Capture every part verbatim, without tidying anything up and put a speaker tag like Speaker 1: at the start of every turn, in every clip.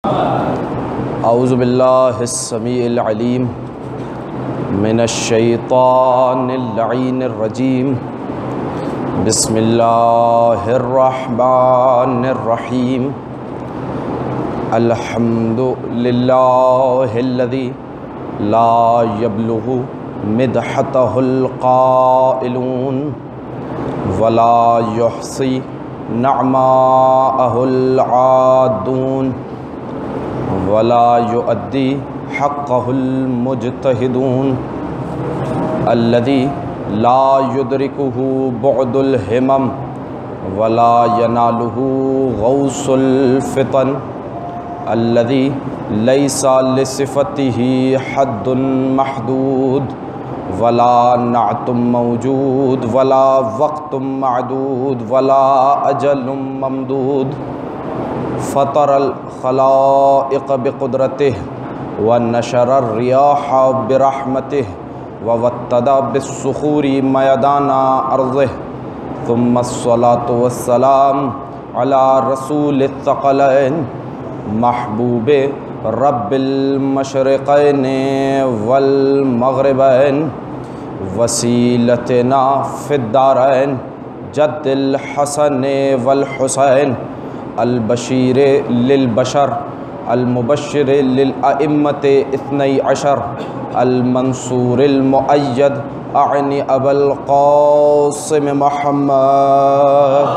Speaker 1: اعوذ باللہ السمیع العلیم من الشیطان اللعین الرجیم بسم اللہ الرحمن الرحیم الحمد للہ الذی لا یبلغ مدحتہ القائلون ولا یحصی نعماءہ العادون ولا یؤدی حقہ المجتہدون الذی لا یدرکہ بعد الہمم ولا ینالہ غوث الفطن الذی لیس لصفتہ حد محدود ولا نعت موجود ولا وقت معدود ولا اجل ممدود فطر الخلائق بقدرتہ ونشر الریاح برحمتہ ووطد بالصخور میدان ارضہ ثم الصلاة والسلام علی رسول الثقلین محبوب رب المشرقین والمغربین وسیلتنا فی الدارین جد الحسن والحسین البشیر للبشر المبشر للائمة اثنی عشر المنصور المؤید اعنی ابا القاسم محمد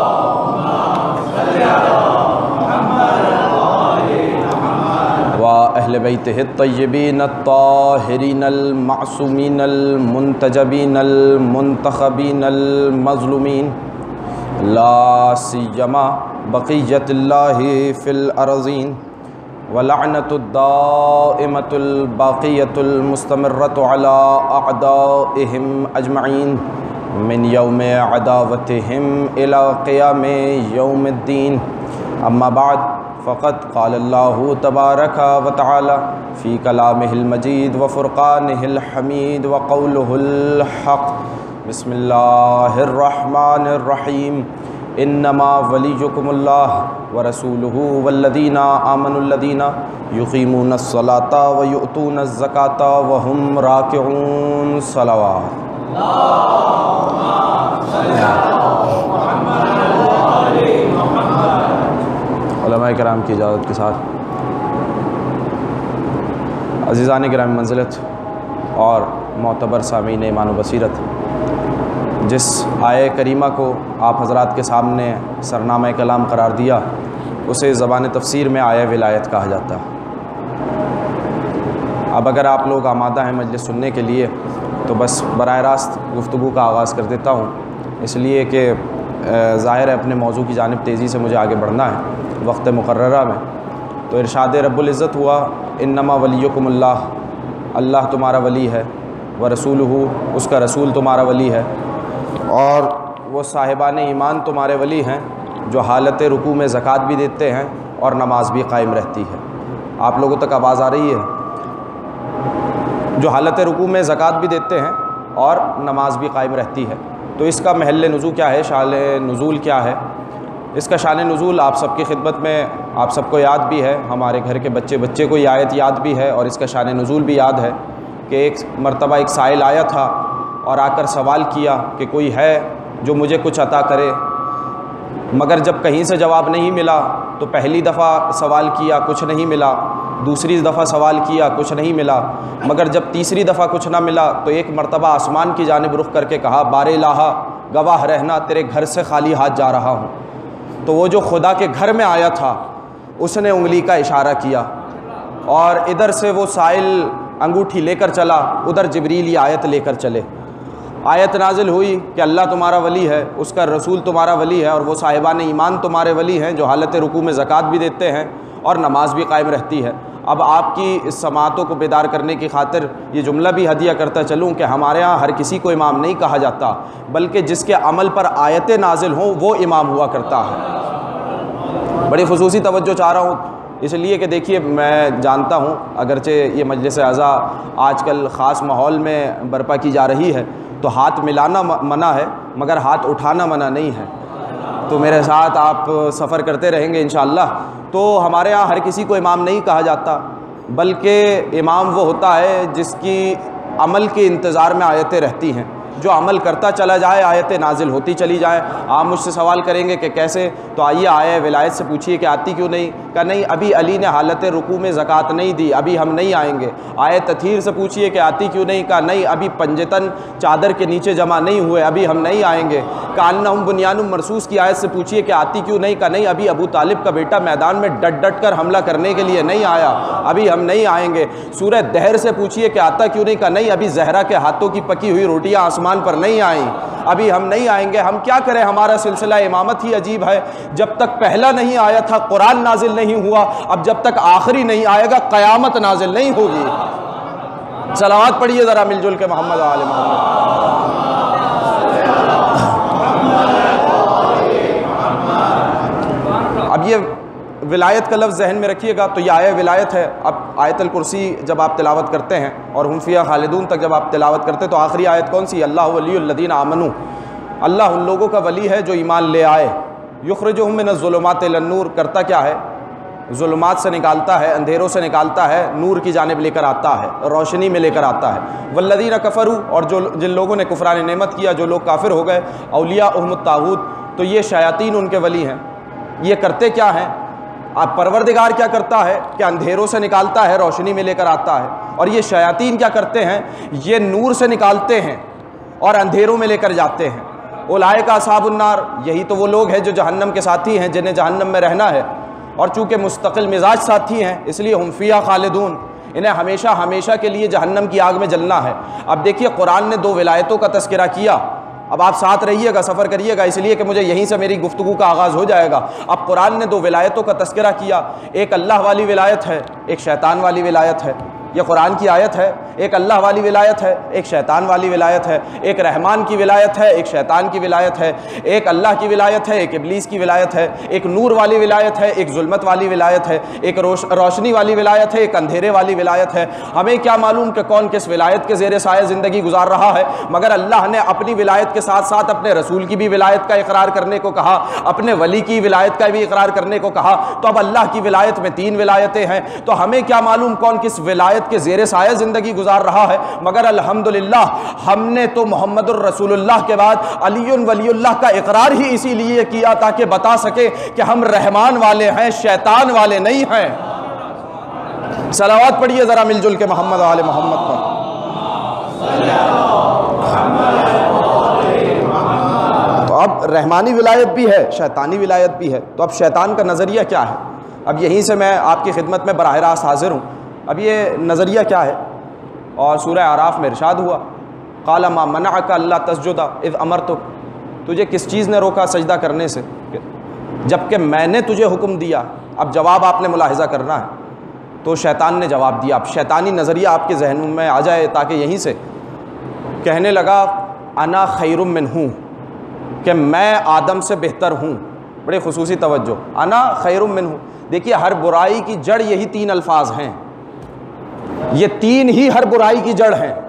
Speaker 1: وأهل بيته الطيبين الطاهرين المعصومين المنتجبين المنتخبين المظلومين لا سيما بقية الله في الأرضين ولعنة الدائمة الباقية المستمرة على أعدائهم أجمعين من يوم عداوتهم إلى قيام يوم الدين. أما بعد فقد قال الله تبارك وتعالى في كلامه المجيد وفرقانه الحميد وقوله الحق بسم الله الرحمن الرحيم انما وليكم الله ورسوله والذين آمنوا الذين يقيمون الصلاة ويؤتون الزكاة وهم راكعون. صلوات علماء کرام کی اجازت کے ساتھ عزیزان کرام منزلت اور معتبر سامعین ایمان و بصیرت، جس آیہ کریمہ کو آپ حضرات کے سامنے سرنامہ کلام قرار دیا اسے زبان تفسیر میں آیہ ولایت کہا جاتا ہے. اب اگر آپ لوگ آمادہ ہیں مجلس سننے کے لیے تو بس براہ راست گفتگو کا آغاز کر دیتا ہوں، اس لیے کہ ظاہر ہے اپنے موضوع کی جانب تیزی سے مجھے آگے بڑھنا ہے وقت مقررہ میں. تو ارشاد رب العزت ہوا انما ولیکم اللہ، اللہ تمہارا ولی ہے، ورسولہ اس کا رسول تمہارا ولی ہے، اور وہ صاحبان ایمان تمہارے ولی ہیں جو حالت رکوع میں زکوٰۃ بھی دیتے ہیں اور نماز بھی قائم رہتی ہے. آپ لوگوں تک آواز آ رہی ہے؟ جو حالت رکوع میں زکوٰۃ بھی دیتے ہیں اور نماز بھی قائم رہتی ہے. تو اس کا محل نزول کیا ہے، شان نزول کیا ہے؟ اس کا شان نزول آپ سب کی خدمت میں آپ سب کو یاد بھی ہے، ہمارے گھر کے بچے بچے کو یہ آیت یاد بھی ہے، اور اس کا شان نزول بھی یاد ہے کہ ایک مرتبہ ایک سائل آیا تھا اور آ کر سوال کیا کہ کوئی ہے جو مجھے کچھ عطا کرے، مگر جب کہیں سے جواب نہیں ملا تو پہلی دفعہ سوال کیا کچھ نہیں ملا، دوسری دفعہ سوال کیا کچھ نہیں ملا، مگر جب تیسری دفعہ کچھ نہ ملا تو ایک مرتبہ آسمان کی جانب رخ کر کے کہا بار الہ گواہ رہنا تیرے گھر سے خالی ہاتھ جا رہا ہوں. تو وہ جو خدا کے گھر میں آیا تھا اس نے انگلی کا اشارہ کیا، اور ادھر سے وہ سائل انگوٹھی لے کر چلا، ادھر جبریل یہ آیت لے کر چلے. آیت نازل ہوئی کہ اللہ تمہارا ولی ہے، اس کا رسول تمہارا ولی ہے، اور وہ صاحبان ایمان تمہارے ولی ہیں جو حالت رکوع میں زکوٰۃ بھی دیتے ہیں اور نماز بھی قائم رہتی ہے. اب آپ کی اس سماعتوں کو بیدار کرنے کی خاطر یہ جملہ بھی ہدیہ کرتا چلوں کہ ہمارے ہاں ہر کسی کو امام نہیں کہا جاتا، بلکہ جس کے عمل پر آیتیں نازل ہوں وہ امام ہوا کرتا ہے. بڑی خصوصی توجہ چاہ رہا ہوں اس لیے کہ دیکھیے میں جانتا ہوں اگرچہ یہ مجلس اعزا آج کل خاص ماحول میں برپا کی جا رہی ہے تو ہاتھ ملانا منع ہے مگر ہاتھ اٹھانا منع نہیں ہے. تو میرے ساتھ آپ سفر کرتے رہیں گے انشاءاللہ تو ہمارے ہاں ہر کسی کو امام نہیں کہا جاتا، بلکہ امام وہ ہوتا ہے جس کی عمل کے انتظار میں آیتیں رہتی ہیں، جو عمل کرتا چلا جائے آیتیں نازل ہوتی چلی جائیں۔ آپ مجھ سے سوال کریں گے کہ کیسے، تو آئیے آئے ولایت سے پوچھیے کہ آتی کیوں نہیں؟ کہ نہیں، ابھی علی نے حالت رکوع میں زکوٰۃ نہیں دی، ابھی ہم نہیں آئیں گے۔ آئے تطہیر سے پوچھیے کہ آتی کیوں نہیں؟ کہا نہیں، ابھی پنجتن چادر کے نیچے جمع نہیں ہوئے، ابھی ہم نہیں آئیں گے۔ کانہم بنیان مرصوص کی آیت سے پوچھیے کہ آتی کیوں نہیں؟ کہا نہیں، ابھی ابو طالب کا بیٹا میدان میں ڈٹ ڈٹ کر حملہ کرنے کے لیے نہیں آیا، ابھی ہم نہیں آئیں گے۔ سورہ دہر سے پوچھیے کہ آتا کیوں نہیں؟ کہا نہیں، ابھی زہرا کے ہاتھوں کی پکی ہوئی روٹیاں آسمان پر نہیں آئیں، ابھی ہم نہیں آئیں گے۔ ہم کیا کریں، ہمارا سلسلہ امامت ہی عجیب ہے، جب تک پہلا نہیں آیا تھا قرآن نازل نہیں ہوا، اب جب تک آخری نہیں آئے گا قیامت نازل نہیں ہوگی۔ صلوات پڑھیے ذرا مل جل کے محمد آل محمد۔ اب یہ ولایت کا لفظ ذہن میں رکھیے گا، تو یہ آیہ ولایت ہے۔ اب آیت الکرسی جب آپ تلاوت کرتے ہیں اور ہم فیہا خالدون تک جب آپ تلاوت کرتے ہیں تو آخری آیت کون سی؟ اللہ ولی الذین آمنوا، اللہ ان لوگوں کا ولی ہے جو ایمان لے آئے۔ یخرجہم من الظلمات الی النور، کرتا کیا ہے؟ ظلمات سے نکالتا ہے، اندھیروں سے نکالتا ہے، نور کی جانب لے کر آتا ہے، روشنی میں لے کر آتا ہے۔ والذین کفروا، اور جو جن لوگوں نے کفران نعمت کیا، جو لوگ کافر ہو گئے، اولیاءہم الطاغوت، تو یہ شیاطین ان کے ولی ہیں۔ یہ کرتے کیا ہیں؟ اب پروردگار کیا کرتا ہے کہ اندھیروں سے نکالتا ہے، روشنی میں لے کر آتا ہے، اور یہ شیاطین کیا کرتے ہیں؟ یہ نور سے نکالتے ہیں اور اندھیروں میں لے کر جاتے ہیں۔ اولئک اصحاب النار، یہی تو وہ لوگ ہیں جو جہنم کے ساتھی ہیں، جنہیں جہنم میں رہنا ہے، اور چونکہ مستقل مزاج ساتھی ہیں اس لیے ہم فیہا خالدون، انہیں ہمیشہ ہمیشہ کے لیے جہنم کی آگ میں جلنا ہے۔ اب دیکھیے قرآن نے دو ولایتوں کا تذکرہ کیا، اب آپ ساتھ رہیے گا، سفر کریے گا، اس لیے کہ مجھے یہیں سے میری گفتگو کا آغاز ہو جائے گا۔ اب قرآن نے دو ولایتوں کا تذکرہ کیا، ایک اللہ والی ولایت ہے، ایک شیطان والی ولایت ہے۔ یہ قرآن کی آیت ہے، ایک اللہ والی ولایت ہے، ایک شیطان والی ولایت ہے، ایک رحمان کی ولایت ہے، ایک شیطان کی ولایت ہے، ایک اللہ کی ولایت ہے، ایک ابلیس کی ولایت ہے، ایک نور والی ولایت ہے، ایک ظلمت والی ولایت ہے، ایک روش روشنی والی ولایت ہے، ایک اندھیرے والی ولایت ہے۔ ہمیں کیا معلوم کہ کون کس ولایت کے زیر سایہ زندگی گزار رہا ہے، مگر اللہ نے اپنی ولایت کے ساتھ ساتھ اپنے رسول کی بھی ولایت کا اقرار کرنے کو کہا، اپنے ولی کی ولایت کا بھی اقرار کرنے کو کہا، تو اب اللہ کی ولایت میں تین ولایتیں ہیں، تو ہمیں کیا معلوم کون کس ولایت کے زیر سایہ زندگی گزار رہا ہے، مگر الحمدللہ ہم نے تو محمد الرسول اللہ کے بعد علی ولی اللہ کا اقرار ہی اسی لیے کیا تاکہ بتا سکے کہ ہم رحمان والے ہیں، شیطان والے نہیں ہیں۔ صلوات پڑھیے ذرا مل جل کے محمد آل محمد پر۔ تو اب رحمانی ولایت بھی ہے، شیطانی ولایت بھی ہے، تو اب شیطان کا نظریہ کیا ہے؟ اب یہیں سے میں آپ کی خدمت میں براہ راست حاضر ہوں۔ اب یہ نظریہ کیا ہے؟ اور سورہ اعراف میں ارشاد ہوا، قال ما منعک اللہ تسجد اذ امرتک، تجھے کس چیز نے روکا سجدہ کرنے سے جبکہ میں نے تجھے حکم دیا۔ اب جواب آپ نے ملاحظہ کرنا ہے، تو شیطان نے جواب دیا۔ اب شیطانی نظریہ آپ کے ذہن میں آ جائے تاکہ یہیں سے کہنے لگا انا خیر منہ، کہ میں آدم سے بہتر ہوں۔ بڑی خصوصی توجہ، انا خیر منہ۔ دیکھیے ہر برائی کی جڑ یہی تین الفاظ ہیں، یہ تین ہی ہر برائی کی جڑ ہیں۔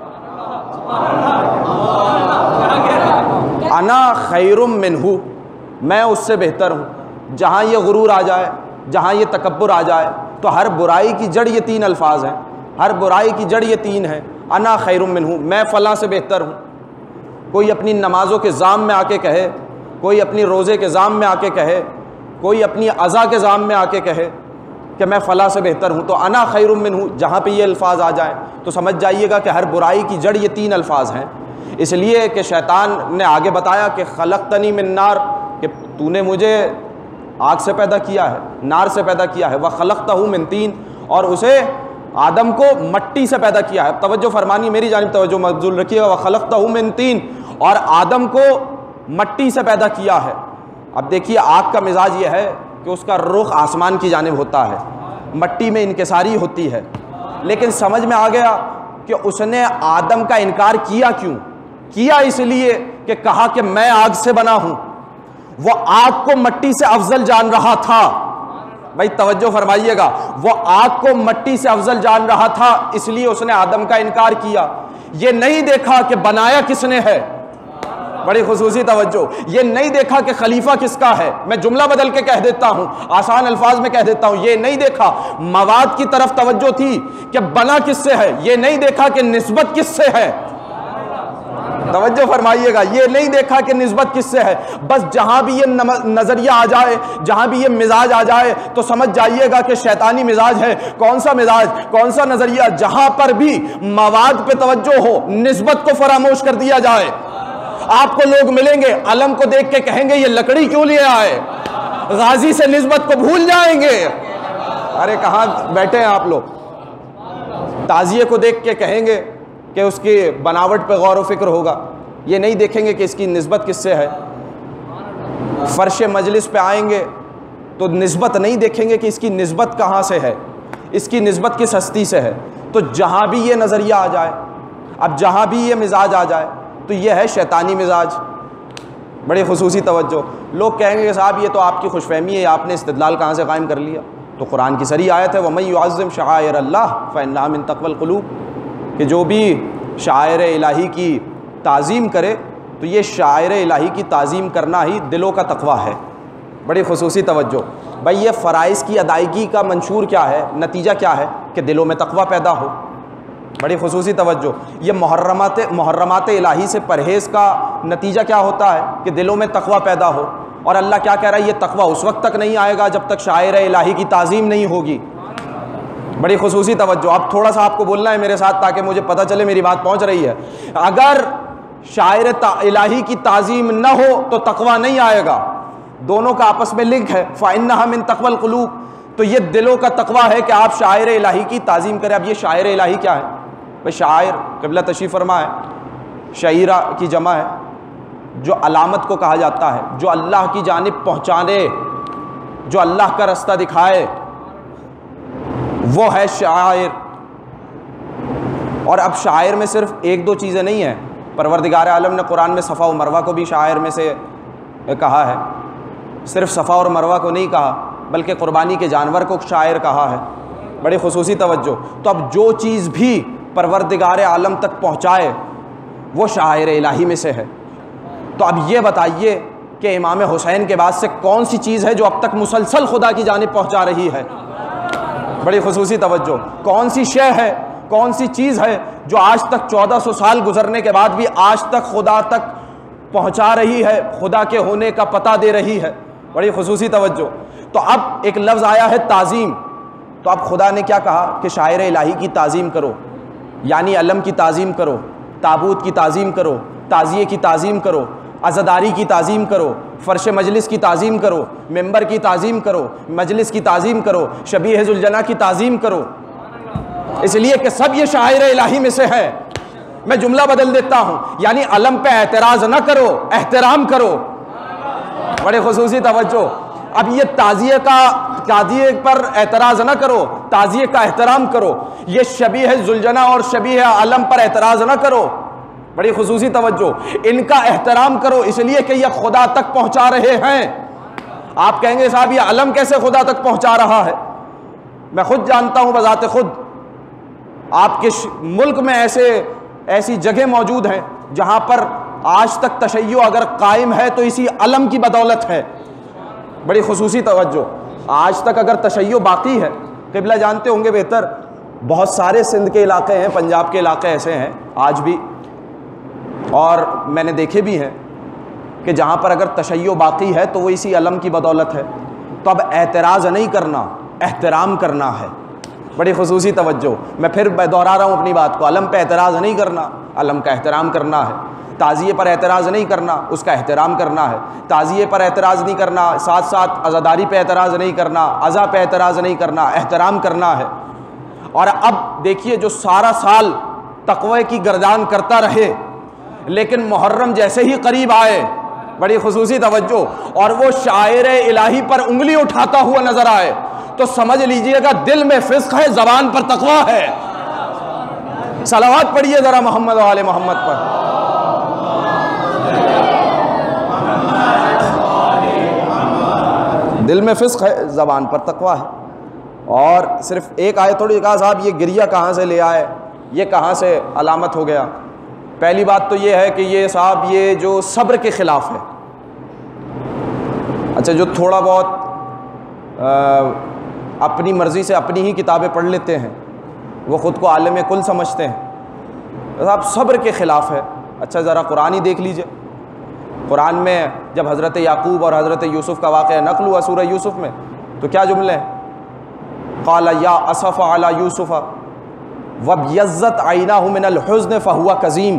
Speaker 1: انا خیر منہ، میں اس سے بہتر ہوں۔ جہاں یہ غرور آ جائے، جہاں یہ تکبر آ جائے، تو ہر برائی کی جڑ یہ تین الفاظ ہیں، ہر برائی کی جڑ یہ تین ہیں۔ انا خیر منہ، میں فلاں سے بہتر ہوں۔ کوئی اپنی نمازوں کے زام میں آ کے کہے، کوئی اپنی روزے کے زام میں آ کے کہے، کوئی اپنی عزا کے زام میں آ کے کہے کہ میں فلاں سے بہتر ہوں، تو انا خیر منہ جہاں پہ یہ الفاظ آ جائیں تو سمجھ جائیے گا کہ ہر برائی کی جڑ یہ تین الفاظ ہیں۔ اس لیے کہ شیطان نے آگے بتایا کہ خلقتنی من نار، کہ تو نے مجھے آگ سے پیدا کیا ہے، نار سے پیدا کیا ہے، وخلقتہ من طین، اور اسے آدم کو مٹی سے پیدا کیا ہے۔ اب توجہ فرمانی، میری جانب توجہ مبذول رکھیے گا، وخلقتہ من طین، اور آدم کو مٹی سے پیدا کیا ہے۔ اب دیکھیے آگ کا مزاج یہ ہے کہ اس کا رخ آسمان کی جانب ہوتا ہے، مٹی میں انکساری ہوتی ہے، لیکن سمجھ میں آ گیا کہ اس نے آدم کا انکار کیا کیوں؟ کیا اس لیے کہ کہا کہ میں آگ سے بنا ہوں، وہ آگ کو مٹی سے افضل جان رہا تھا۔ بھائی توجہ فرمائیے گا، وہ آگ کو مٹی سے افضل جان رہا تھا، اس لیے اس نے آدم کا انکار کیا۔ یہ نہیں دیکھا کہ بنایا کس نے ہے، بڑی خصوصی توجہ، یہ نہیں دیکھا کہ خلیفہ کس کا ہے، میں جملہ بدل کے کہہ دیتا ہوں، آسان الفاظ میں کہہ دیتا ہوں، یہ نہیں دیکھا مواد کی طرف توجہ تھی کہ بنا کس سے ہے، یہ نہیں دیکھا کہ نسبت کس سے ہے، توجہ فرمائیے گا، یہ نہیں دیکھا کہ نسبت کس سے ہے، بس جہاں بھی یہ نظریہ آ جائے، جہاں بھی یہ مزاج آ جائے تو سمجھ جائیے گا کہ شیطانی مزاج ہے۔ کون سا مزاج، کون سا نظریہ؟ جہاں پر بھی مواد پہ توجہ ہو، نسبت کو فراموش کر دیا جائے۔ آپ کو لوگ ملیں گے، علم کو دیکھ کے کہیں گے یہ لکڑی کیوں لے آئے، غازی سے نسبت کو بھول جائیں گے۔ ارے کہاں بیٹھے ہیں آپ لوگ؟ تعزیے کو دیکھ کے کہیں گے کہ اس کی بناوٹ پہ غور و فکر ہوگا، یہ نہیں دیکھیں گے کہ اس کی نسبت کس سے ہے۔ فرش مجلس پہ آئیں گے تو نسبت نہیں دیکھیں گے کہ اس کی نسبت کہاں سے ہے، اس کی نسبت کس ہستی سے ہے۔ تو جہاں بھی یہ نظریہ آ جائے، اب جہاں بھی یہ مزاج آ جائے تو یہ ہے شیطانی مزاج۔ بڑی خصوصی توجہ، لوگ کہیں گے کہ صاحب یہ تو آپ کی خوش فہمی ہے، آپ نے استدلال کہاں سے قائم کر لیا؟ تو قرآن کی صریح آیت ہے وَمَن يُعَظِّمْ شَعَائِرَ اللَّهِ فَإِنَّهَا مِن تَقْوَى الْقُلُوبِ، کہ جو بھی شاعر الہی کی تعظیم کرے تو یہ شاعر الہی کی تعظیم کرنا ہی دلوں کا تقویٰ ہے۔ بڑی خصوصی توجہ، بھائی یہ فرائض کی ادائیگی کا منشور کیا ہے، نتیجہ کیا ہے؟ کہ دلوں میں تقویٰ پیدا ہو۔ بڑی خصوصی توجہ، یہ محرمات محرمات الہی سے پرہیز کا نتیجہ کیا ہوتا ہے؟ کہ دلوں میں تقویٰ پیدا ہو۔ اور اللہ کیا کہہ رہا ہے؟ یہ تقویٰ اس وقت تک نہیں آئے گا جب تک شاعر الہی کی تعظیم نہیں ہوگی۔ بڑی خصوصی توجہ، اب تھوڑا سا آپ کو بولنا ہے میرے ساتھ تاکہ مجھے پتہ چلے میری بات پہنچ رہی ہے۔ اگر شاعر الہی کی تعظیم نہ ہو تو تقویٰ نہیں آئے گا، دونوں کا آپس میں لنک ہے۔ فَإِنَّهَا مِن تَقْوَى الْقُلُوبِ، تو یہ دلوں کا تقویٰ ہے کہ آپ شاعر الہی کی تعظیم کریں۔ اب یہ شاعر الہی کیا ہے؟ بھائی شاعر قبلہ تشریف فرما ہے، شعیرہ کی جمع ہے، جو علامت کو کہا جاتا ہے، جو اللہ کی جانب پہنچانے، جو اللہ کا رستہ دکھائے، وہ ہے شاعر۔ اور اب شاعر میں صرف ایک دو چیزیں نہیں ہیں، پروردگار عالم نے قرآن میں صفا و مروہ کو بھی شاعر میں سے کہا ہے، صرف صفا اور مروہ کو نہیں کہا بلکہ قربانی کے جانور کو شاعر کہا ہے۔ بڑی خصوصی توجہ، تو اب جو چیز بھی پروردگار عالم تک پہنچائے وہ شاعر الہی میں سے ہے۔ تو اب یہ بتائیے کہ امام حسین کے بعد سے کون سی چیز ہے جو اب تک مسلسل خدا کی جانب پہنچا رہی ہے؟ بڑی خصوصی توجہ، کون سی شے ہے، کون سی چیز ہے جو آج تک چودہ سو سال گزرنے کے بعد بھی آج تک خدا تک پہنچا رہی ہے، خدا کے ہونے کا پتہ دے رہی ہے؟ بڑی خصوصی توجہ۔ تو اب ایک لفظ آیا ہے تعظیم، تو اب خدا نے کیا کہا کہ شاعر الہی کی تعظیم کرو، یعنی علم کی تعظیم کرو، تابوت کی تعظیم کرو، تعزیے کی تعظیم کرو، عزاداری کی تعظیم کرو، فرش مجلس کی تعظیم کرو، ممبر کی تعظیم کرو، مجلس کی تعظیم کرو، شبیہ ذوالجناح کی تعظیم کرو، اس لیے کہ سب یہ شاعر الہی میں سے ہے۔ میں جملہ بدل دیتا ہوں، یعنی علم پہ اعتراض نہ کرو، احترام کرو۔ بڑے خصوصی توجہ، اب یہ تعزیے کا تعزیے پر اعتراض نہ کرو، تعزیے کا احترام کرو۔ یہ شبیہ ذوالجناح اور شبیہ علم پر اعتراض نہ کرو، بڑی خصوصی توجہ، ان کا احترام کرو، اس لیے کہ یہ خدا تک پہنچا رہے ہیں۔ آپ کہیں گے صاحب یہ علم کیسے خدا تک پہنچا رہا ہے؟ میں خود جانتا ہوں بذات خود، آپ کے ملک میں ایسے ایسی جگہ موجود ہیں جہاں پر آج تک تشیع اگر قائم ہے تو اسی علم کی بدولت ہے۔ بڑی خصوصی توجہ، آج تک اگر تشیع باقی ہے، قبلہ جانتے ہوں گے بہتر، بہت سارے سندھ کے علاقے ہیں، پنجاب کے علاقے ایسے ہیں آج بھی، اور میں نے دیکھے بھی ہیں کہ جہاں پر اگر تشیع باقی ہے تو وہ اسی علم کی بدولت ہے۔ تو اب اعتراض نہیں کرنا، احترام کرنا ہے۔ بڑی خصوصی توجہ، میں پھر دہرا رہا ہوں اپنی بات کو، علم پہ اعتراض نہیں کرنا، علم کا احترام کرنا ہے۔ تعزیے پر اعتراض نہیں کرنا، اس کا احترام کرنا ہے۔ تعزیے پر اعتراض نہیں کرنا، ساتھ ساتھ عزاداری پہ اعتراض نہیں کرنا، عزا پہ اعتراض نہیں کرنا، احترام کرنا ہے۔ اور اب دیکھیے جو سارا سال تقوی کی گردان کرتا رہے لیکن محرم جیسے ہی قریب آئے، بڑی خصوصی توجہ، اور وہ شاعر الہی پر انگلی اٹھاتا ہوا نظر آئے تو سمجھ لیجئے گا دل میں فسق ہے، زبان پر تقوی ہے۔ صلوات پڑھیے ذرا محمد و آل محمد پر۔ دل میں فسق ہے، زبان پر تقوی ہے۔ اور صرف ایک آیت تھوڑی کہا صاحب یہ گریہ کہاں سے لے آئے، یہ کہاں سے علامت ہو گیا۔ پہلی بات تو یہ ہے کہ یہ صاحب یہ جو صبر کے خلاف ہے. اچھا جو تھوڑا بہت اپنی مرضی سے اپنی ہی کتابیں پڑھ لیتے ہیں وہ خود کو عالم کل سمجھتے ہیں, صاحب صبر کے خلاف ہے. اچھا ذرا قرآن ہی دیکھ لیجئے, قرآن میں جب حضرت یعقوب اور حضرت یوسف کا واقعہ نقل ہوا سورہ یوسف میں تو کیا جملے ہیں؟ قال یا اسف علی یوسف وابیضت عیناہ من الحزن فہو کظیم.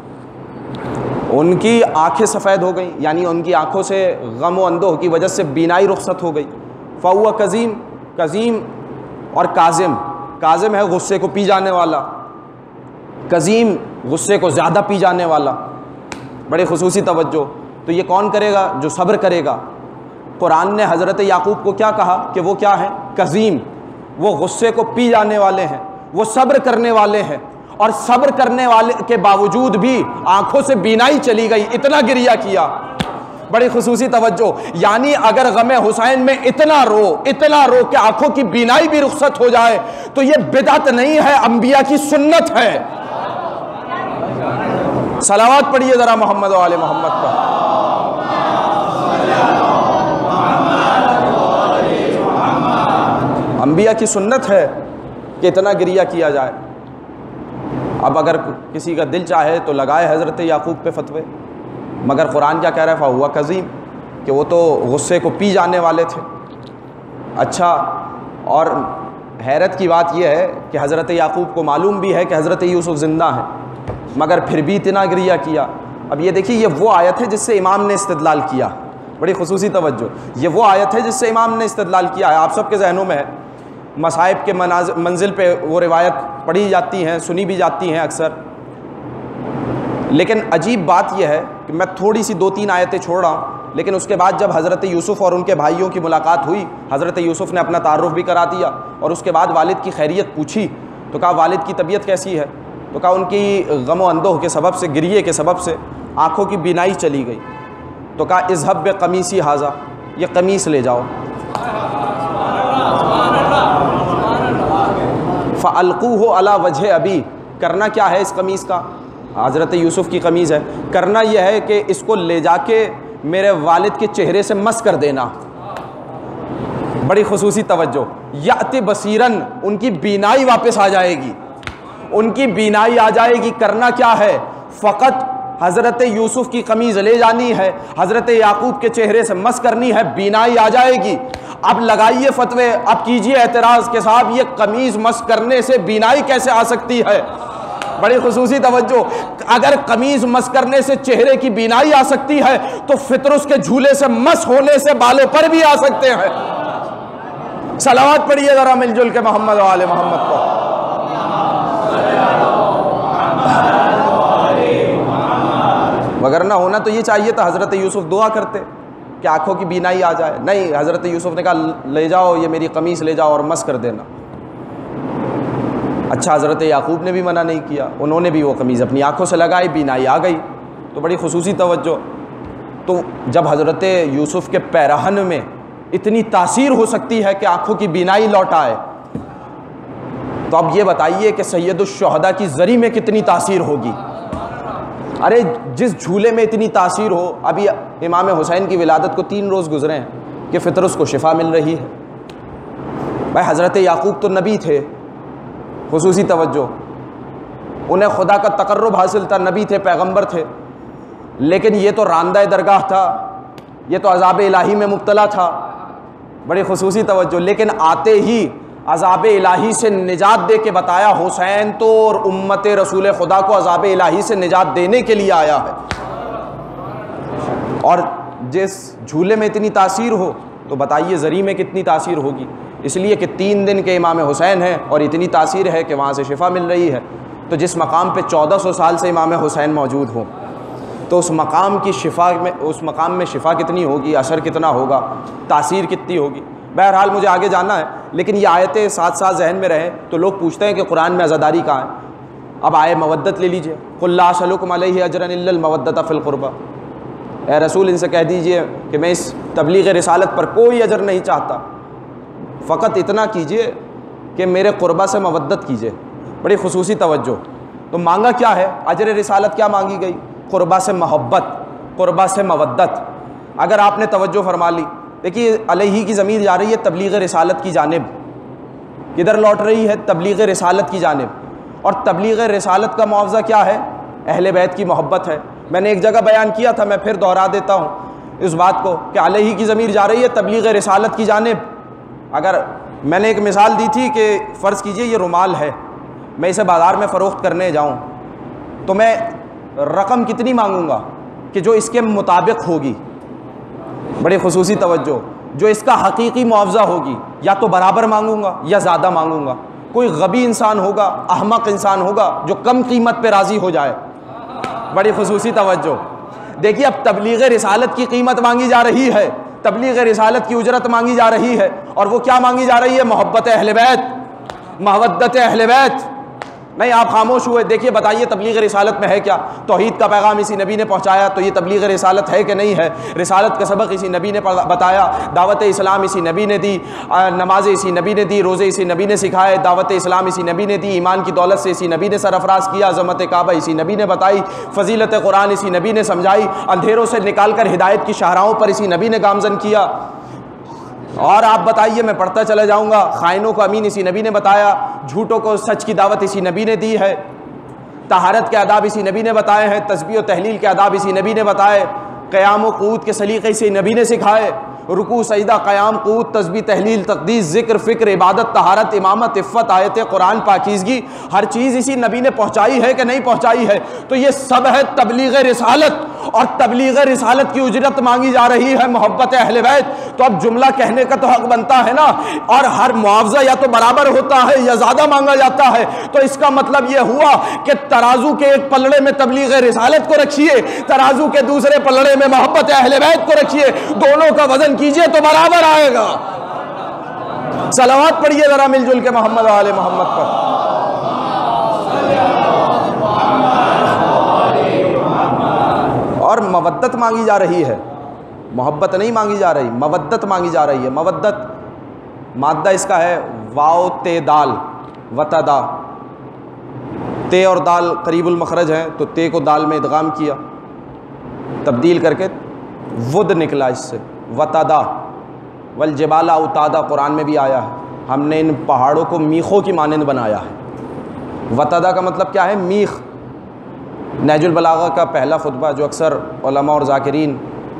Speaker 1: ان کی آنکھیں سفید ہو گئیں, یعنی ان کی آنکھوں سے غم و اندوہ کی وجہ سے بینائی رخصت ہو گئی. فہو کظیم, کظیم اور کاظم, کاظم ہے غصے کو پی جانے والا, کظیم غصے کو زیادہ پی جانے والا. بڑے خصوصی توجہ. تو یہ کون کرے گا؟ جو صبر کرے گا. قرآن نے حضرت یعقوب کو کیا کہا کہ وہ کیا ہیں؟ کظیم. وہ غصے کو پی جانے والے ہیں, وہ صبر کرنے والے ہیں, اور صبر کرنے والے کے باوجود بھی آنکھوں سے بینائی چلی گئی, اتنا گریہ کیا. بڑی خصوصی توجہ. یعنی اگر غم حسین میں اتنا رو اتنا رو کہ آنکھوں کی بینائی بھی رخصت ہو جائے تو یہ بدعت نہیں ہے, انبیاء کی سنت ہے. صلوات پڑھیے ذرا محمد و آل محمد پر. انبیاء کی سنت ہے کہ اتنا گریہ کیا جائے. اب اگر کسی کا دل چاہے تو لگائے حضرت یعقوب پہ فتوے, مگر قرآن کیا کہہ رہا ہے؟ فہو کظیم, کہ وہ تو غصے کو پی جانے والے تھے. اچھا, اور حیرت کی بات یہ ہے کہ حضرت یعقوب کو معلوم بھی ہے کہ حضرت یوسف زندہ ہیں, مگر پھر بھی اتنا گریہ کیا. اب یہ دیکھیے, یہ وہ آیت ہے جس سے امام نے استدلال کیا. بڑی خصوصی توجہ. یہ وہ آیت ہے جس سے امام نے استدلال کیا ہے. آپ سب کے ذہنوں میں ہے, مصائب کے منزل پہ وہ روایت پڑھی جاتی ہیں, سنی بھی جاتی ہیں اکثر. لیکن عجیب بات یہ ہے کہ میں تھوڑی سی دو تین آیتیں چھوڑ رہا ہوں, لیکن اس کے بعد جب حضرت یوسف اور ان کے بھائیوں کی ملاقات ہوئی, حضرت یوسف نے اپنا تعارف بھی کرا دیا, اور اس کے بعد والد کی خیریت پوچھی تو کہا والد کی طبیعت کیسی ہے؟ تو کہا ان کی غم و اندوہ کے سبب سے, گریے کے سبب سے آنکھوں کی بینائی چلی گئی. تو کہا اذهب بقمیصی ھذا, یہ قمیص لے جاؤ. فَأَلْقُوهُ عَلَى وَجْهِ أَبِي, کرنا کیا ہے اس قمیص کا؟ حضرت یوسف کی قمیص ہے. کرنا یہ ہے کہ اس کو لے جا کے میرے والد کے چہرے سے مس کر دینا. بڑی خصوصی توجہ. یأتی بصیراً, ان کی بینائی واپس آ جائے گی, ان کی بینائی آ جائے گی. کرنا کیا ہے؟ فقط حضرت یوسف کی قمیض لے جانی ہے, حضرت یعقوب کے چہرے سے مس کرنی ہے, بینائی آ جائے گی. اب لگائیے فتوے, اب کیجئے اعتراض کہ صاحب یہ قمیض مس کرنے سے بینائی کیسے آ سکتی ہے؟ بڑی خصوصی توجہ. اگر قمیض مس کرنے سے چہرے کی بینائی آ سکتی ہے تو فطرس کے جھولے سے مس ہونے سے بالوں پر بھی آ سکتے ہیں. صلوات پڑھیے ذرا مل جل کے محمد و آل محمد کو. وگرنہ ہونا تو یہ چاہیے تھا حضرت یوسف دعا کرتے کہ آنکھوں کی بینائی آ جائے. نہیں, حضرت یوسف نے کہا لے جاؤ, یہ میری قمیص لے جاؤ اور مس کر دینا. اچھا, حضرت یعقوب نے بھی منع نہیں کیا, انہوں نے بھی وہ قمیض اپنی آنکھوں سے لگائی, بینائی آ گئی. تو بڑی خصوصی توجہ. تو جب حضرت یوسف کے پیرہن میں اتنی تاثیر ہو سکتی ہے کہ آنکھوں کی بینائی لوٹ آئے, تو اب یہ بتائیے کہ سید الشہداء کی زری میں کتنی تاثیر ہوگی. ارے جس جھولے میں اتنی تاثیر ہو, ابھی امام حسین کی ولادت کو تین روز گزرے ہیں کہ فطرس کو شفا مل رہی ہے. بھائی حضرت یعقوب تو نبی تھے, خصوصی توجہ, انہیں خدا کا تقرب حاصل تھا, نبی تھے, پیغمبر تھے, لیکن یہ تو راندہ درگاہ تھا, یہ تو عذاب الہی میں مبتلا تھا. بڑی خصوصی توجہ. لیکن آتے ہی عذاب الہی سے نجات دے کے بتایا, حسین تو اور امت رسول خدا کو عذاب الہی سے نجات دینے کے لیے آیا ہے. اور جس جھولے میں اتنی تاثیر ہو تو بتائیے زری میں کتنی تاثیر ہوگی. اس لیے کہ تین دن کے امام حسین ہیں اور اتنی تاثیر ہے کہ وہاں سے شفا مل رہی ہے. تو جس مقام پہ چودہ سو سال سے امام حسین موجود ہوں تو اس مقام کی شفا میں اس مقام میں شفا کتنی ہوگی, اثر کتنا ہوگا, تاثیر کتنی ہوگی. بہرحال مجھے آگے جانا ہے, لیکن یہ آیتیں ساتھ ساتھ ذہن میں رہیں تو لوگ پوچھتے ہیں کہ قرآن میں عزاداری کہاں ہے. اب آئے مودت لے لیجئے. قل لا اسألکم علیہ اجرا الا المودۃ فی القربى, اے رسول ان سے کہہ دیجئے کہ میں اس تبلیغ رسالت پر کوئی اجر نہیں چاہتا, فقط اتنا کیجئے کہ میرے قربہ سے مودت کیجئے. بڑی خصوصی توجہ. تو مانگا کیا ہے؟ اجر رسالت کیا مانگی گئی؟ قربا سے محبت، قربا سے مودت۔ اگر آپ نے توجہ فرما لی، دیکھیے علیہ کی ضمیر جا رہی ہے تبلیغ رسالت کی جانب، کدھر لوٹ رہی ہے؟ تبلیغ رسالت کی جانب۔ اور تبلیغ رسالت کا معاوضہ کیا ہے؟ اہل بیت کی محبت ہے۔ میں نے ایک جگہ بیان کیا تھا، میں پھر دوہرا دیتا ہوں اس بات کو کہ علیہ کی ضمیر جا رہی ہے تبلیغ رسالت کی جانب۔ اگر میں نے ایک مثال دی تھی کہ فرض کیجئے یہ رومال ہے، میں اسے بازار میں فروخت کرنے جاؤں تو میں رقم کتنی مانگوں گا کہ جو اس کے مطابق ہوگی؟ بڑی خصوصی توجہ، جو اس کا حقیقی معاوضہ ہوگی، یا تو برابر مانگوں گا یا زیادہ مانگوں گا۔ کوئی غبی انسان ہوگا، احمق انسان ہوگا جو کم قیمت پہ راضی ہو جائے۔ بڑی خصوصی توجہ، دیکھیے اب تبلیغ رسالت کی قیمت مانگی جا رہی ہے، تبلیغ رسالت کی اجرت مانگی جا رہی ہے، اور وہ کیا مانگی جا رہی ہے؟ محبت اہل بیت، محبت اہل بیت۔ نہیں آپ خاموش ہوئے، دیکھیے بتائیے تبلیغ رسالت میں ہے کیا؟ توحید کا پیغام اسی نبی نے پہنچایا، تو یہ تبلیغ رسالت ہے کہ نہیں ہے؟ رسالت کا سبق اسی نبی نے بتایا، دعوت اسلام اسی نبی نے دی، نمازیں اسی نبی نے دی، روزے اسی نبی نے سکھائے، دعوت اسلام اسی نبی نے دی، ایمان کی دولت سے اسی نبی نے سرفراز کیا، عظمت کعبہ اسی نبی نے بتائی، فضیلت قرآن اسی نبی نے سمجھائی، اندھیروں سے نکال کر ہدایت کی شاہراہوں پر اسی نبی نے گامزن کیا۔ اور آپ بتائیے، میں پڑھتا چلا جاؤں گا، خائنوں کو امین اسی نبی نے بتایا، جھوٹوں کو سچ کی دعوت اسی نبی نے دی ہے، طہارت کے آداب اسی نبی نے بتائے ہیں، تسبیح و تحلیل کے آداب اسی نبی نے بتائے، قیام و قعود کے سلیقے اسی نبی نے سکھائے، رکوع سجدہ قیام قعود تسبیح تحلیل تقدیس ذکر فکر عبادت طہارت امامت عفت آیت قرآن پاکیزگی، ہر چیز اسی نبی نے پہنچائی ہے کہ نہیں پہنچائی ہے؟ تو یہ سب ہے تبلیغ رسالت، اور تبلیغ رسالت کی اجرت مانگی جا رہی ہے محبت اہل بیت۔ تو اب جملہ کہنے کا تو حق بنتا ہے نا، اور ہر معاوضہ یا تو برابر ہوتا ہے یا زیادہ مانگا جاتا ہے، تو اس کا مطلب یہ ہوا کہ ترازو کے ایک پلڑے میں تبلیغ رسالت کو رکھیے، ترازو کے دوسرے پلڑے میں محبت اہل بیت کو رکھیے، دونوں کا وزن کیجئے تو برابر آئے گا۔ صلوات پڑھیے ذرا مل جل کے محمد و آل محمد پر۔ اور مودت مانگی جا رہی ہے، محبت نہیں مانگی جا رہی، مودت مانگی جا رہی ہے۔ مودت مادہ اس کا ہے واو تے دال، وتدا، تے اور دال قریب المخرج ہیں تو تے کو دال میں ادغام کیا، تبدیل کر کے ود نکلا اس سے، وتدا۔ والجبال اوتادا قرآن میں بھی آیا ہے، ہم نے ان پہاڑوں کو میخوں کی مانند بنایا ہے۔ وتدا کا مطلب کیا ہے؟ میخ۔ نہج البلاغہ کا پہلا خطبہ جو اکثر علماء اور ذاکرین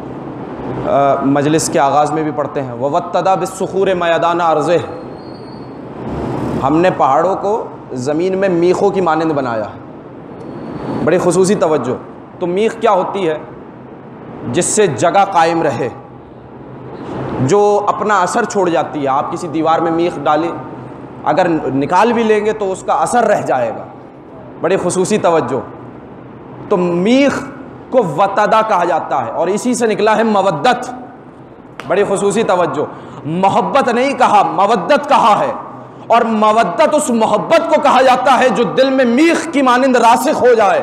Speaker 1: مجلس کے آغاز میں بھی پڑھتے ہیں، وَوَتَّدَا بِالصُّخُورِ مَيَدَانَ عَرْضِهِ، ہم نے پہاڑوں کو زمین میں میخوں کی مانند بنایا ہے۔ بڑی خصوصی توجہ، تو میخ کیا ہوتی ہے؟ جس سے جگہ قائم رہے، جو اپنا اثر چھوڑ جاتی ہے۔ آپ کسی دیوار میں میخ ڈالیں، اگر نکال بھی لیں گے تو اس کا اثر رہ جائے گا۔ بڑی خصوصی توجہ، تو میخ کو وتدا کہا جاتا ہے، اور اسی سے نکلا ہے مودت۔ بڑی خصوصی توجہ، محبت نہیں کہا، مودت کہا ہے، اور مودت اس محبت کو کہا جاتا ہے جو دل میں میخ کی مانند راسخ ہو جائے،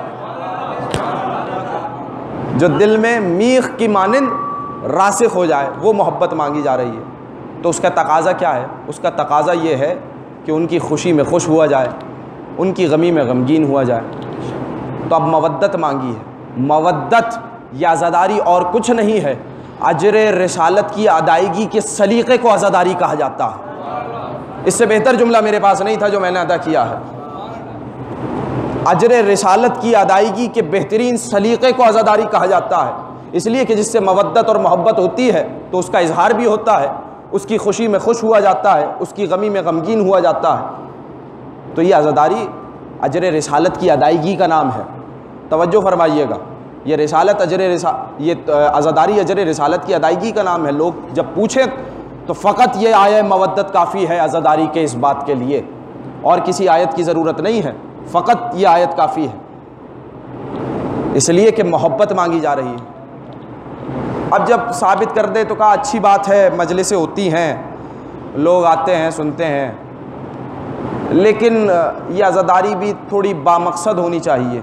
Speaker 1: جو دل میں میخ کی مانند راسخ ہو جائے، وہ محبت مانگی جا رہی ہے۔ تو اس کا تقاضا کیا ہے؟ اس کا تقاضا یہ ہے کہ ان کی خوشی میں خوش ہوا جائے، ان کی غمی میں غمگین ہوا جائے۔ تو اب مودت مانگی ہے۔ مودت یا عزاداری اور کچھ نہیں ہے، اجر رسالت کی ادائیگی کے سلیقے کو عزاداری کہا جاتا ہے۔ اس سے بہتر جملہ میرے پاس نہیں تھا جو میں نے ادا کیا ہے۔ اجر رسالت کی ادائیگی کے بہترین سلیقے کو عزاداری کہا جاتا ہے، اس لیے کہ جس سے مودت اور محبت ہوتی ہے تو اس کا اظہار بھی ہوتا ہے، اس کی خوشی میں خوش ہوا جاتا ہے، اس کی غمی میں غمگین ہوا جاتا ہے۔ تو یہ عزاداری اجر رسالت کی ادائیگی کا نام ہے۔ توجہ فرمائیے گا، یہ رسالت اجر رسا یہ عزاداری اجر رسالت کی ادائیگی کا نام ہے۔ لوگ جب پوچھیں تو فقط یہ آیہ مودت کافی ہے عزاداری کے اس بات کے لیے، اور کسی آیت کی ضرورت نہیں ہے، فقط یہ آیت کافی ہے، اس لیے کہ محبت مانگی جا رہی ہے۔ اب جب ثابت کر دے تو کہا اچھی بات ہے، مجلسیں ہوتی ہیں، لوگ آتے ہیں سنتے ہیں، لیکن یہ عزاداری بھی تھوڑی بامقصد ہونی چاہیے۔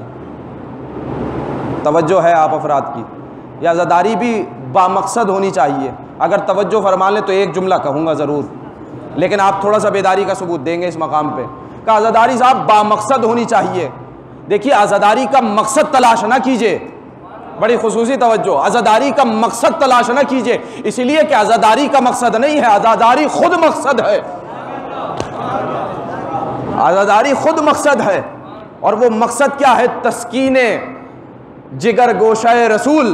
Speaker 1: توجہ ہے آپ افراد کی، یہ عزاداری بھی بامقصد ہونی چاہیے۔ اگر توجہ فرما لیں تو ایک جملہ کہوں گا ضرور، لیکن آپ تھوڑا سا بیداری کا ثبوت دیں گے اس مقام پہ کہ عزاداری صاحب بامقصد ہونی چاہیے۔ دیکھیے عزاداری کا مقصد تلاش نہ کیجیے، بڑی خصوصی توجہ، عزاداری کا مقصد تلاش نہ کیجیے، اس لیے کہ عزاداری کا مقصد نہیں ہے، عزاداری خود مقصد ہے، عزاداری خود مقصد ہے۔ اور وہ مقصد کیا ہے؟ تسکین جگر گوشہ رسول،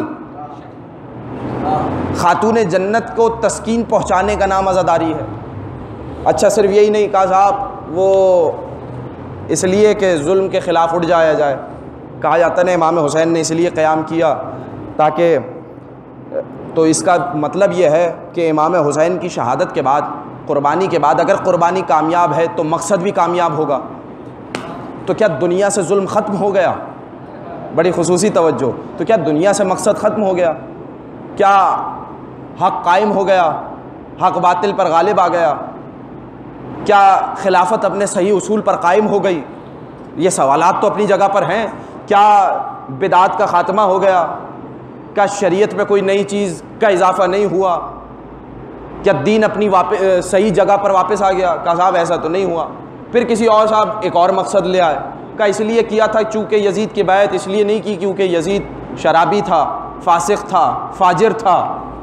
Speaker 1: خاتون جنت کو تسکین پہنچانے کا نام عزاداری ہے۔ اچھا صرف یہی نہیں کہا صاحب وہ اس لیے کہ ظلم کے خلاف اٹھ جایا جائے، کہا جاتا ہے امام حسین نے اس لیے قیام کیا تاکہ، تو اس کا مطلب یہ ہے کہ امام حسین کی شہادت کے بعد، قربانی کے بعد اگر قربانی کامیاب ہے تو مقصد بھی کامیاب ہوگا۔ تو کیا دنیا سے ظلم ختم ہو گیا؟ بڑی خصوصی توجہ، تو کیا دنیا سے مقصد ختم ہو گیا؟ کیا حق قائم ہو گیا؟ حق باطل پر غالب آ گیا؟ کیا خلافت اپنے صحیح اصول پر قائم ہو گئی؟ یہ سوالات تو اپنی جگہ پر ہیں۔ کیا بدعات کا خاتمہ ہو گیا؟ کیا شریعت میں کوئی نئی چیز کا اضافہ نہیں ہوا؟ کیا دین اپنی واپس صحیح جگہ پر واپس آ گیا؟ کہا صاحب ایسا تو نہیں ہوا۔ پھر کسی اور صاحب ایک اور مقصد لے آئے، کہا اس لیے کیا تھا چونکہ یزید کی بیعت اس لیے نہیں کی کیونکہ یزید شرابی تھا، فاسق تھا، فاجر تھا۔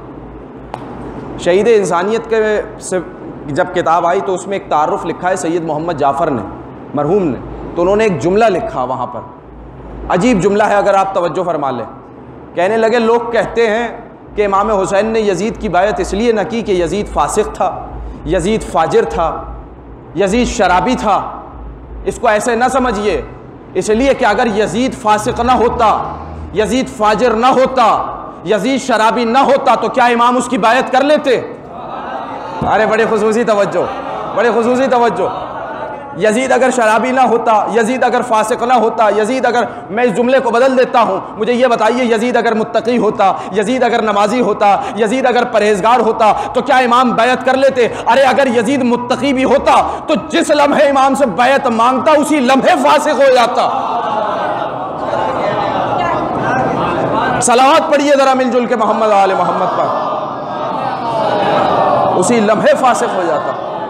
Speaker 1: شہید انسانیت کے سے جب کتاب آئی تو اس میں ایک تعارف لکھا ہے سید محمد جعفر نے، مرحوم نے، تو انہوں نے ایک جملہ لکھا وہاں پر، عجیب جملہ ہے اگر آپ توجہ فرما لیں۔ کہنے لگے لوگ کہتے ہیں کہ امام حسین نے یزید کی بیعت اس لیے نہ کی کہ یزید فاسق تھا، یزید فاجر تھا، یزید شرابی تھا۔ اس کو ایسے نہ سمجھیے، اس لیے کہ اگر یزید فاسق نہ ہوتا، یزید فاجر نہ ہوتا، یزید شرابی نہ ہوتا تو کیا امام اس کی بیعت کر لیتے؟ ارے بڑے خصوصی توجہ، بڑے خصوصی توجہ۔ یزید اگر شرابی نہ ہوتا، یزید اگر فاسق نہ ہوتا، یزید اگر، میں اس جملے کو بدل دیتا ہوں، مجھے یہ بتائیے یزید اگر متقی ہوتا، یزید اگر نمازی ہوتا، یزید اگر پرہیزگار ہوتا تو کیا امام بیعت کر لیتے؟ ارے اگر یزید متقی بھی ہوتا تو جس لمحے امام سے بیعت مانگتا اسی لمحے فاسق ہو جاتا۔ صلوات پڑھیے ذرا مل جل کے محمد آل محمد پر، اسی لمحے فاسق ہو جاتا۔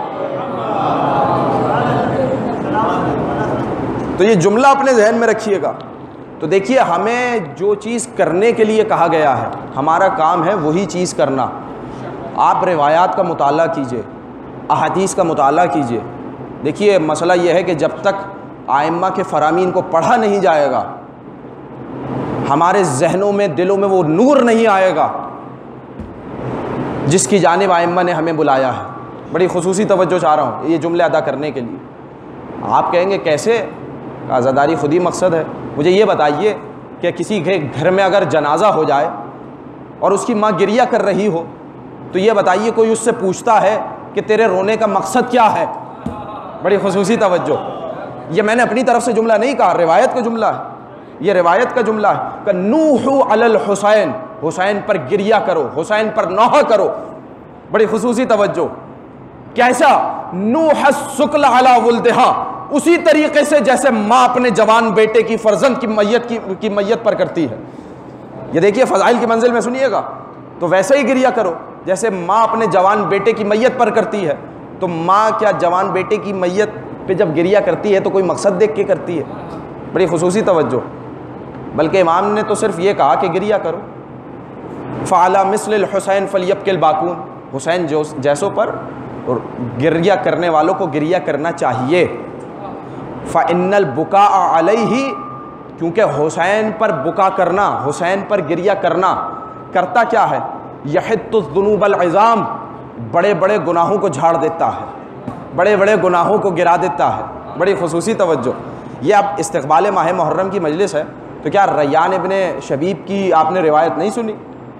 Speaker 1: تو یہ جملہ اپنے ذہن میں رکھیے گا۔ تو دیکھیے ہمیں جو چیز کرنے کے لیے کہا گیا ہے، ہمارا کام ہے وہی چیز کرنا۔ آپ روایات کا مطالعہ کیجئے، احادیث کا مطالعہ کیجئے۔ دیکھیے مسئلہ یہ ہے کہ جب تک ائمہ کے فرامین کو پڑھا نہیں جائے گا، ہمارے ذہنوں میں، دلوں میں وہ نور نہیں آئے گا جس کی جانب ائمہ نے ہمیں بلایا ہے۔ بڑی خصوصی توجہ چاہ رہا ہوں یہ جملے ادا کرنے کے لیے۔ آپ کہیں گے کیسے؟ عزاداری خود ہی مقصد ہے۔ مجھے یہ بتائیے کہ کسی کے گھر میں اگر جنازہ ہو جائے اور اس کی ماں گریہ کر رہی ہو تو یہ بتائیے کوئی اس سے پوچھتا ہے کہ تیرے رونے کا مقصد کیا ہے؟ بڑی خصوصی توجہ، یہ میں نے اپنی طرف سے جملہ نہیں کہا، روایت کا جملہ ہے، یہ روایت کا جملہ ہے کہ نوحو علی الحسین، حسین پر گریہ کرو، حسین پر نوحہ کرو۔ بڑی خصوصی توجہ، کیسا؟ نوح السکل علی ولدہا، اسی طریقے سے جیسے ماں اپنے جوان بیٹے کی، فرزند کی میت کی, کی میت پر کرتی ہے۔ یہ دیکھیے فضائل کی منزل میں سنیے گا، تو ویسے ہی گریہ کرو جیسے ماں اپنے جوان بیٹے کی میت پر کرتی ہے۔ تو ماں کیا جوان بیٹے کی میت پہ جب گریہ کرتی ہے تو کوئی مقصد دیکھ کے کرتی ہے؟ بڑی خصوصی توجہ، بلکہ امام نے تو صرف یہ کہا کہ گریہ کرو۔ فعلی مثل الحسین فلیبکی الباکون، حسین جیسوں پر گریہ کرنے والوں کو گریہ کرنا چاہیے۔ فَإِنَّ الْبُكَاءَ عَلَيْهِ، کیونکہ حسین پر بکا کرنا، حسین پر گریہ کرنا کرتا کیا ہے؟ يَحِطُّ الذُّنُوبَ الْعِظَامِ، بڑے بڑے گناہوں کو جھاڑ دیتا ہے، بڑے بڑے گناہوں کو گرا دیتا ہے۔ بڑی خصوصی توجہ، یہ اب استقبال ماہ محرم کی مجلس ہے تو کیا ریان ابن شبیب کی آپ نے روایت نہیں سنی؟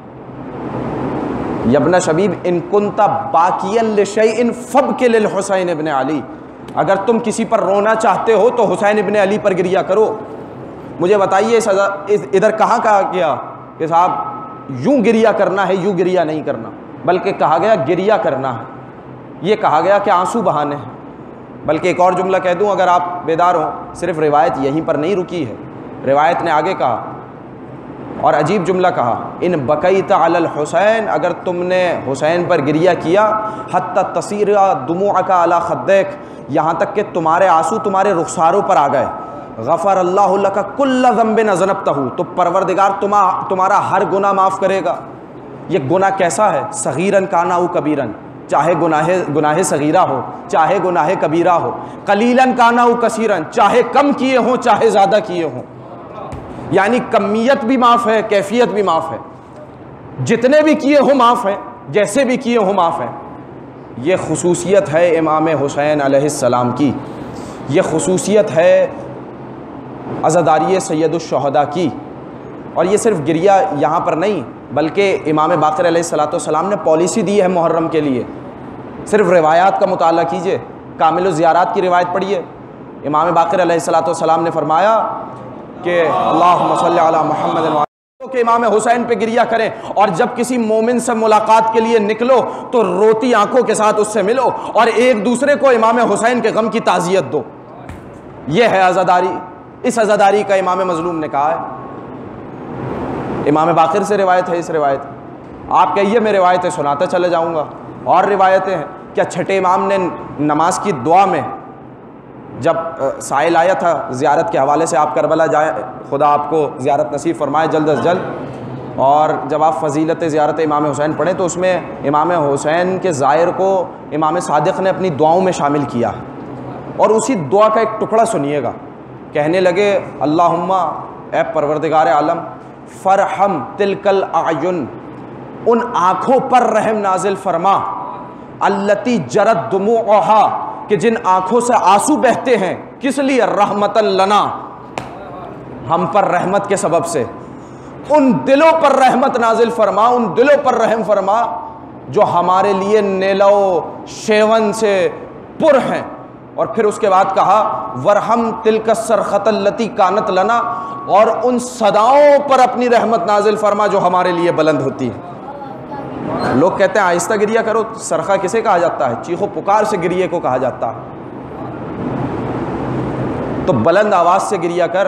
Speaker 1: یبن شبیب ان کنت باکیا لشیء فابکی للحسین ابن علی، اگر تم کسی پر رونا چاہتے ہو تو حسین ابن علی پر گریہ کرو۔ مجھے بتائیے ادھر کہاں کہا گیا کہ صاحب یوں گریہ کرنا ہے، یوں گریہ نہیں کرنا، بلکہ کہا گیا گریہ کرنا ہے۔ یہ کہا گیا کہ آنسو بہانے ہیں۔ بلکہ ایک اور جملہ کہہ دوں اگر آپ بیدار ہوں، صرف روایت یہیں پر نہیں رکی ہے، روایت نے آگے کہا اور عجیب جملہ کہا، ان بکیت علی الحسین، اگر تم نے حسین پر گریہ کیا، حتی تصیر دموعک علی خدیک، یہاں تک کہ تمہارے آنسو تمہارے رخساروں پر آ گئے، غفر اللہ لک کل ذنب اذنبتہ، تو پروردگار تمہارا ہر گناہ معاف کرے گا۔ یہ گناہ کیسا ہے؟ صغیرن کانا او کبیرن، چاہے گناہ گناہ صغیرہ ہو چاہے گناہ کبیرہ ہو، قلیلاً کانا او کثیرن، چاہے کم کیے ہوں چاہے زیادہ کیے ہوں، یعنی کمیت بھی معاف ہے کیفیت بھی معاف ہے، جتنے بھی کیے ہوں معاف ہے، جیسے بھی کیے ہوں معاف ہے۔ یہ خصوصیت ہے امام حسین علیہ السلام کی، یہ خصوصیت ہے عزاداری سید الشہداء کی۔ اور یہ صرف گریہ یہاں پر نہیں، بلکہ امام باقر علیہ الصلوۃ والسلام نے پالیسی دی ہے محرم کے لیے۔ صرف روایات کا مطالعہ کیجئے، کامل الزیارات کی روایت پڑھیے، امام باقر علیہ الصلوۃ والسلام نے فرمایا کہ اللہم صلی علی محمد کہ امام حسین پہ گریہ کریں، اور جب کسی مومن سے ملاقات کے لیے نکلو تو روتی آنکھوں کے ساتھ اس سے ملو اور ایک دوسرے کو امام حسین کے غم کی تعزیت دو۔ یہ ہے عزاداری، اس عزاداری کا امام مظلوم نے کہا ہے۔ امام باقر سے روایت ہے، اس روایت آپ کہیے میں روایتیں سناتا چلے جاؤں گا، اور روایتیں ہیں۔ کیا چھٹے امام نے نماز کی دعا میں جب سائل آیا تھا زیارت کے حوالے سے، آپ کربلا جائیں، خدا آپ کو زیارت نصیب فرمائے جلد از جلد، اور جب آپ فضیلت زیارت امام حسین پڑھیں تو اس میں امام حسین کے زائر کو امام صادق نے اپنی دعاؤں میں شامل کیا ہے، اور اسی دعا کا ایک ٹکڑا سنیے گا۔ کہنے لگے اللہم، اے پروردگار عالم، فرحم تلک الاعین، ان آنکھوں پر رحم نازل فرما، التی جرت دموعہا، کہ جن آنکھوں سے آنسو بہتے ہیں، کس لیے؟ رحمتا لنا، ہم پر رحمت کے سبب سے، ان دلوں پر رحمت نازل فرما، ان دلوں پر رحم فرما جو ہمارے لیے نیلو شیون سے پر ہیں۔ اور پھر اس کے بعد کہا ورحم تلک الصرخۃ التی کانت لنا، اور ان صداؤں پر اپنی رحمت نازل فرما جو ہمارے لیے بلند ہوتی ہے۔ لوگ کہتے ہیں آہستہ گریہ کرو، صرخہ کسے کہا جاتا ہے؟ چیخو پکار سے گریے کو کہا جاتا ہے، تو بلند آواز سے گریہ کر۔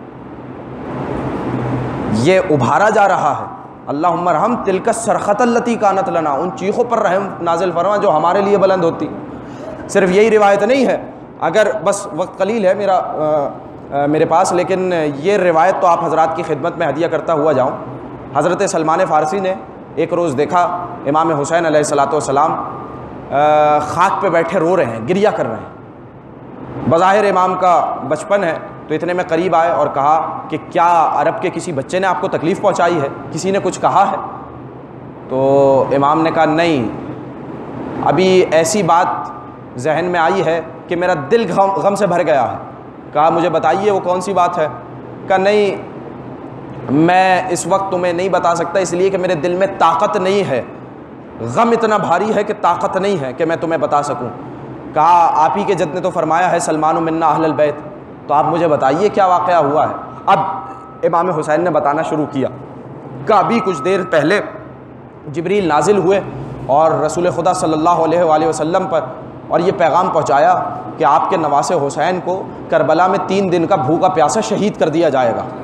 Speaker 1: یہ ابھارا جا رہا ہے اللہم ارحم تلک الصرخۃ التی کانت لنا، ان چیخوں پر رحم نازل فرما جو ہمارے لیے بلند ہوتی۔ صرف یہی روایت نہیں ہے، اگر بس وقت قلیل ہے میرا آ, آ, میرے پاس، لیکن یہ روایت تو آپ حضرات کی خدمت میں ہدیہ کرتا ہوا جاؤں۔ حضرت سلمان فارسی نے ایک روز دیکھا امام حسین علیہ الصلوۃ والسلام خاک پہ بیٹھے رو رہے ہیں، گریہ کر رہے ہیں۔ بظاہر امام کا بچپن ہے تو اتنے میں قریب آئے اور کہا کہ کیا عرب کے کسی بچے نے آپ کو تکلیف پہنچائی ہے؟ کسی نے کچھ کہا ہے؟ تو امام نے کہا نہیں، ابھی ایسی بات ذہن میں آئی ہے کہ میرا دل غم غم سے بھر گیا ہے۔ کہا مجھے بتائیے وہ کون سی بات ہے؟ کہا نہیں، میں اس وقت تمہیں نہیں بتا سکتا، اس لیے کہ میرے دل میں طاقت نہیں ہے، غم اتنا بھاری ہے کہ طاقت نہیں ہے کہ میں تمہیں بتا سکوں۔ کہا آپ ہی کے جد نے تو فرمایا ہے سلمان منا اہل البیت، تو آپ مجھے بتائیے کیا واقعہ ہوا ہے۔ اب امام حسین نے بتانا شروع کیا کہ ابھی کچھ دیر پہلے جبریل نازل ہوئے اور رسول خدا صلی اللہ علیہ وآلہ وسلم پر، اور یہ پیغام پہنچایا کہ آپ کے نواسے حسین کو کربلا میں تین دن کا بھوکا پیاسا شہید کر دیا جائے گا،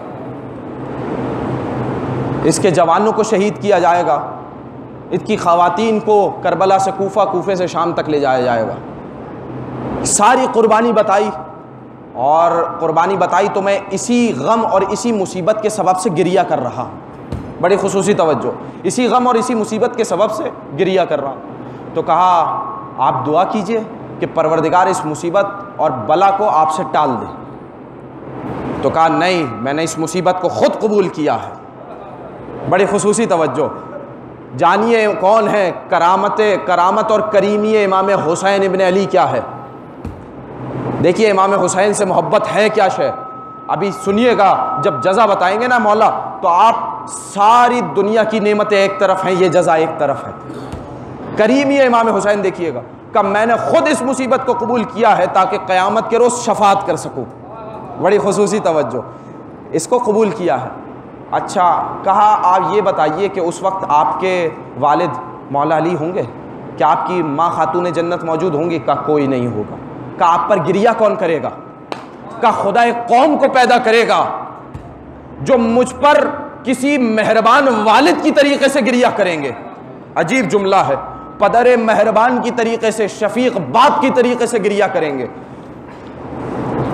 Speaker 1: اس کے جوانوں کو شہید کیا جائے گا، اس کی خواتین کو کربلا سے کوفہ، کوفے سے شام تک لے جایا جائے گا۔ ساری قربانی بتائی، اور قربانی بتائی تو میں اسی غم اور اسی مصیبت کے سبب سے گریہ کر رہا ہوں۔ بڑی خصوصی توجہ، اسی غم اور اسی مصیبت کے سبب سے گریہ کر رہا ہوں۔ تو کہا آپ دعا کیجئے کہ پروردگار اس مصیبت اور بلا کو آپ سے ٹال دے۔ تو کہا نہیں، میں نے اس مصیبت کو خود قبول کیا ہے۔ بڑی خصوصی توجہ، جانیے کون ہے کرامت کرامت اور کریمی امام حسین ابن علی کیا ہے۔ دیکھیے امام حسین سے محبت ہے کیا شے، ابھی سنیے گا، جب جزا بتائیں گے نا مولا تو آپ ساری دنیا کی نعمتیں ایک طرف ہیں، یہ جزا ایک طرف ہے۔ کریمی امام حسین دیکھیے گا کہ میں نے خود اس مصیبت کو قبول کیا ہے تاکہ قیامت کے روز شفاعت کر سکوں۔ بڑی خصوصی توجہ، اس کو قبول کیا ہے۔ اچھا، کہا آپ یہ بتائیے کہ اس وقت آپ کے والد مولا علی ہوں گے؟ کیا آپ کی ماں خاتون جنت موجود ہوں گی؟ کہا کوئی نہیں ہوگا۔ کہا آپ پر گریہ کون کرے گا؟ کہا خدا ایک قوم کو پیدا کرے گا جو مجھ پر کسی مہربان والد کی طریقے سے گریہ کریں گے۔ عجیب جملہ ہے، پدر مہربان کی طریقے سے، شفیق باپ کی طریقے سے گریہ کریں گے۔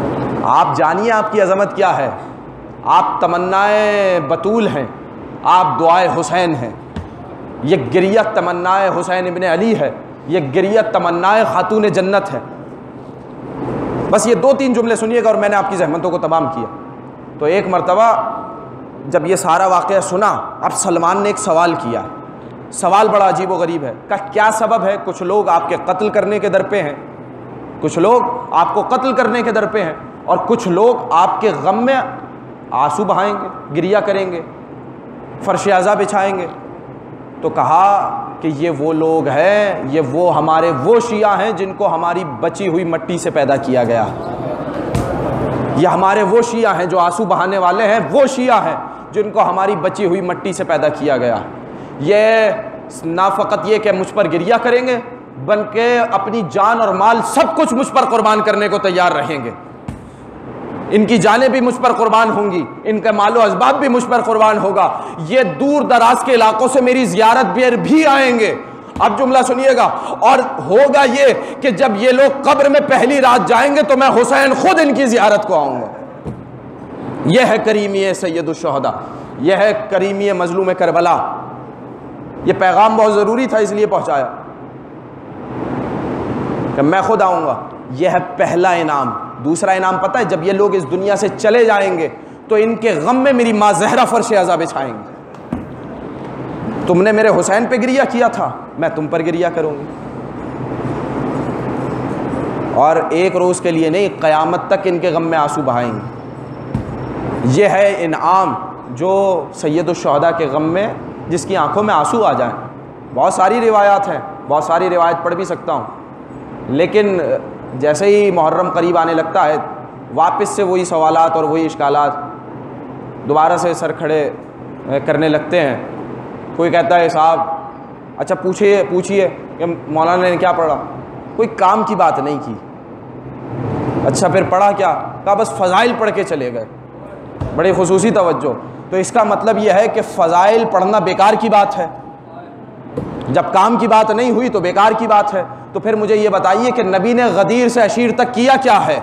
Speaker 1: آپ جانیے آپ کی عظمت کیا ہے. آپ تمنائے بطول ہیں, آپ دعائے حسین ہیں. یہ گریت تمنائے حسین ابن علی ہے, یہ گریت تمنائے خاتون جنت ہے. بس یہ دو تین جملے سنیے گا اور میں نے آپ کی زحمتوں کو تمام کیا. تو ایک مرتبہ جب یہ سارا واقعہ سنا, اب سلمان نے ایک سوال کیا. سوال بڑا عجیب و غریب ہے. کہ کیا سبب ہے؟ کچھ لوگ آپ کے قتل کرنے کے در پہ ہیں, کچھ لوگ آپ کو قتل کرنے کے در پہ ہیں, اور کچھ لوگ آپ کے غم میں آنسو بہائیں گے, گریہ کریں گے, فرش عزا بچھائیں گے. تو کہا کہ یہ وہ لوگ ہیں, یہ وہ ہمارے وہ شیعہ ہیں جن کو ہماری بچی ہوئی مٹی سے پیدا کیا گیا. یہ ہمارے وہ شیعہ ہیں جو آنسو بہانے والے ہیں, وہ شیعہ ہیں جن کو ہماری بچی ہوئی مٹی سے پیدا کیا گیا. یہ نہ فقط یہ کہ مجھ پر گریہ کریں گے, بلکہ اپنی جان اور مال سب کچھ مجھ پر قربان کرنے کو تیار رہیں گے. ان کی جانیں بھی مجھ پر قربان ہوں گی, ان کا مال و اسباب بھی مجھ پر قربان ہوگا. یہ دور دراز کے علاقوں سے میری زیارت بھی آئیں گے. اب جملہ سنیے گا. اور ہوگا یہ کہ جب یہ لوگ قبر میں پہلی رات جائیں گے تو میں حسین خود ان کی زیارت کو آؤں گا. یہ ہے کریمی سید الشہداء, یہ ہے کریمی مظلوم کربلا. یہ پیغام بہت ضروری تھا, اس لیے پہنچایا کہ میں خود آؤں گا. یہ ہے پہلا انعام. دوسرا انعام پتہ ہے, جب یہ لوگ اس دنیا سے چلے جائیں گے تو ان کے غم میں میری ماں زہرا فرش عزا بچھائیں گے. تم نے میرے حسین پہ گریہ کیا تھا, میں تم پر گریہ کروں گی. اور ایک روز کے لیے نہیں, قیامت تک ان کے غم میں آنسو بہائیں گے. یہ ہے انعام جو سید الشہداء کے غم میں, جس کی آنکھوں میں آنسو آ جائیں. بہت ساری روایات ہیں, بہت ساری روایت پڑھ بھی سکتا ہوں, لیکن جیسے ہی محرم قریب آنے لگتا ہے واپس سے وہی سوالات اور وہی اشکالات دوبارہ سے سر کھڑے کرنے لگتے ہیں. کوئی کہتا ہے صاحب اچھا پوچھئے پوچھئے کہ مولانا نے کیا پڑھا؟ کوئی کام کی بات نہیں کی. اچھا پھر پڑھا کیا؟ کہا بس فضائل پڑھ کے چلے گئے. بڑی خصوصی توجہ. تو اس کا مطلب یہ ہے کہ فضائل پڑھنا بیکار کی بات ہے. جب کام کی بات نہیں ہوئی تو بیکار کی بات ہے. تو پھر مجھے یہ بتائیے کہ نبی نے غدیر سے عشیر تک کیا کیا ہے؟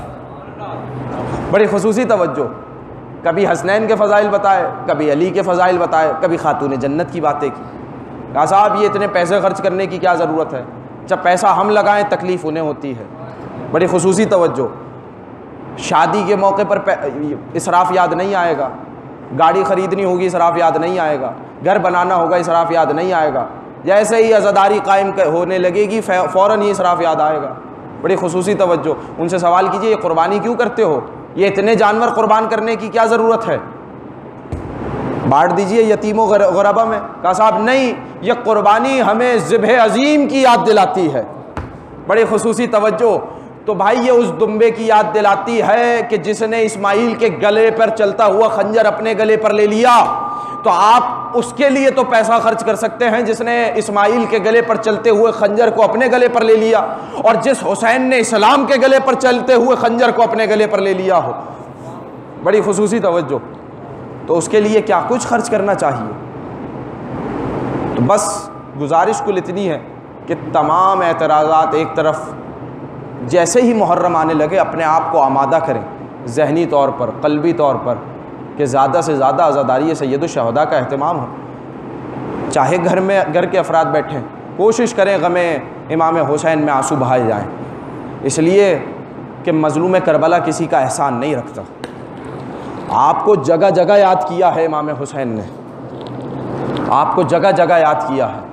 Speaker 1: بڑی خصوصی توجہ. کبھی حسنین کے فضائل بتائے, کبھی علی کے فضائل بتائے, کبھی خاتون جنت کی باتیں کی. کہا صاحب یہ اتنے پیسے خرچ کرنے کی کیا ضرورت ہے؟ جب پیسہ ہم لگائیں تکلیف انہیں ہوتی ہے. بڑی خصوصی توجہ. شادی کے موقع پر اسراف یاد نہیں آئے گا, گاڑی خریدنی ہوگی اسراف یاد نہیں آئے گا, گھر بنانا ہوگا اسراف یاد نہیں آئے گا. جیسے ہی عزاداری قائم ہونے لگے گی فوراً ہی اسراف یاد آئے گا. بڑی خصوصی توجہ. ان سے سوال کیجئے یہ قربانی کیوں کرتے ہو؟ یہ اتنے جانور قربان کرنے کی کیا ضرورت ہے؟ بانٹ دیجئے یتیم و غربا میں. کہا صاحب نہیں, یہ قربانی ہمیں ذبح عظیم کی یاد دلاتی ہے. بڑی خصوصی توجہ. تو بھائی یہ اس دمبے کی یاد دلاتی ہے کہ جس نے اسماعیل کے گلے پر چلتا ہوا خنجر اپنے گلے پر لے لیا. تو آپ اس کے لیے تو پیسہ خرچ کر سکتے ہیں جس نے اسماعیل کے گلے پر چلتے ہوئے خنجر کو اپنے گلے پر لے لیا, اور جس حسین نے اسلام کے گلے پر چلتے ہوئے خنجر کو اپنے گلے پر لے لیا ہو. بڑی خصوصی توجہ. تو اس کے لیے کیا کچھ خرچ کرنا چاہیے. تو بس گزارش کل اتنی ہے کہ تمام اعتراضات ایک طرف, جیسے ہی محرم آنے لگے اپنے آپ کو آمادہ کریں ذہنی طور پر, قلبی طور پر, کہ زیادہ سے زیادہ عزاداری سید الشہداء کا اہتمام ہو. چاہے گھر میں گھر کے افراد بیٹھیں, کوشش کریں غم امام حسین میں آنسو بہائے جائیں, اس لیے کہ مظلوم کربلا کسی کا احسان نہیں رکھتا. آپ کو جگہ جگہ یاد کیا ہے امام حسین نے, آپ کو جگہ جگہ یاد کیا ہے.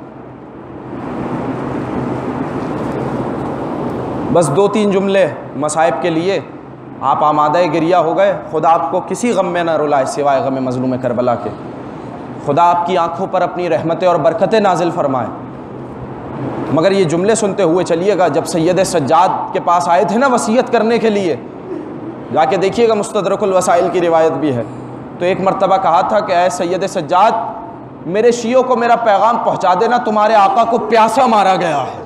Speaker 1: بس دو تین جملے مصائب کے لیے آپ آمادہ گریہ ہو گئے. خدا آپ کو کسی غم میں نہ رلائے سوائے غم مظلوم کربلا کے. خدا آپ کی آنکھوں پر اپنی رحمتیں اور برکتیں نازل فرمائے. مگر یہ جملے سنتے ہوئے چلیے گا, جب سید سجاد کے پاس آئے تھے نا وصیت کرنے کے لیے, جا کے دیکھیے گا مستدرک الوسائل کی روایت بھی ہے. تو ایک مرتبہ کہا تھا کہ اے سید سجاد, میرے شیعوں کو میرا پیغام پہنچا دینا, تمہارے آقا کو پیاسا مارا گیا ہے.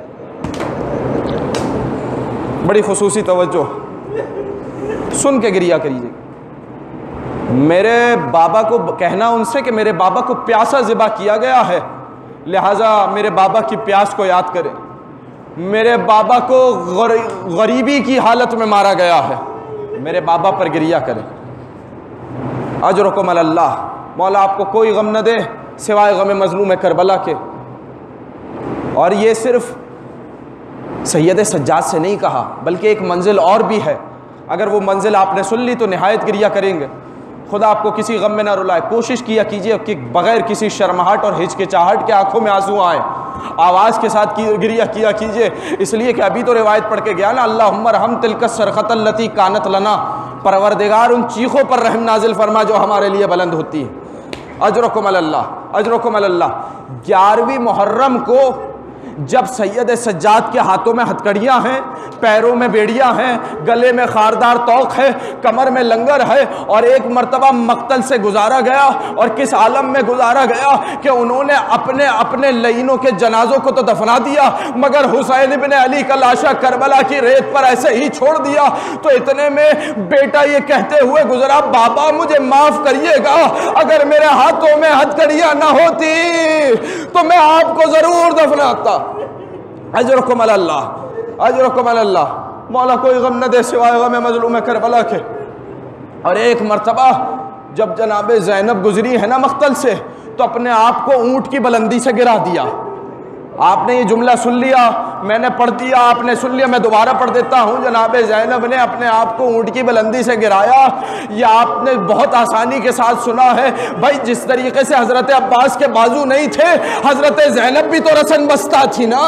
Speaker 1: بڑی خصوصی توجہ, سن کے گریہ کریے. میرے بابا کو کہنا ان سے کہ میرے بابا کو پیاسا ذبح کیا گیا ہے, لہٰذا میرے بابا کی پیاس کو یاد کریں. میرے بابا کو غریبی کی حالت میں مارا گیا ہے, میرے بابا پر گریہ کریں. اجرکم علی اللہ. مولا آپ کو کوئی غم نہ دے سوائے غم مظلوم کربلا کے. اور یہ صرف سید سجاد سے نہیں کہا بلکہ ایک منزل اور بھی ہے. اگر وہ منزل آپ نے سن لی تو نہایت گریہ کریں گے. خدا آپ کو کسی غم میں نہ رلائے. کوشش کیا کیجئے کہ بغیر کسی شرماہٹ اور ہچکچاہٹ کے آنکھوں میں آنسو آئیں. آواز کے ساتھ گریہ کیا کیجئے، اس لیے کہ ابھی تو روایت پڑھ کے گیا نا، اللہم ارحم تلک الصرخۃ التی کانت لنا، پروردگار ان چیخوں پر رحم نازل فرما جو ہمارے لیے بلند ہوتی ہے. اجرکم علی اللہ، اجرکم علی اللہ. گیارہویں محرم کو جب سید سجاد کے ہاتھوں میں ہتھکڑیاں ہیں، پیروں میں بیڑیاں ہیں، گلے میں خاردار توق ہے، کمر میں لنگر ہے، اور ایک مرتبہ مقتل سے گزارا گیا، اور کس عالم میں گزارا گیا کہ انہوں نے اپنے اپنے لعینوں کے جنازوں کو تو دفنا دیا مگر حسین ابن علی کا لاشا کربلا کی ریت پر ایسے ہی چھوڑ دیا. تو اتنے میں بیٹا یہ کہتے ہوئے گزرا، بابا مجھے معاف کریے گا، اگر میرے ہاتھوں میں ہتھکڑیاں نہ ہوتی تو میں آپ کو ضرور دفناتا. اجرکم علی اللہ، اجرکم علی اللہ. مولا کوئی غم نہ دے سوائے غم مظلوم کربلا کے. اور ایک مرتبہ جب جناب زینب گزری ہے نا مقتل سے، تو اپنے آپ کو اونٹ کی بلندی سے گرا دیا. آپ نے یہ جملہ سن لیا، میں نے پڑھ دیا، آپ نے سن لیا، میں دوبارہ پڑھ دیتا ہوں. جناب زینب نے اپنے آپ کو اونٹ کی بلندی سے گرایا. یہ آپ نے بہت آسانی کے ساتھ سنا ہے. بھائی جس طریقے سے حضرت عباس کے بازو نہیں تھے، حضرت زینب بھی تو رسن بستہ تھی نا.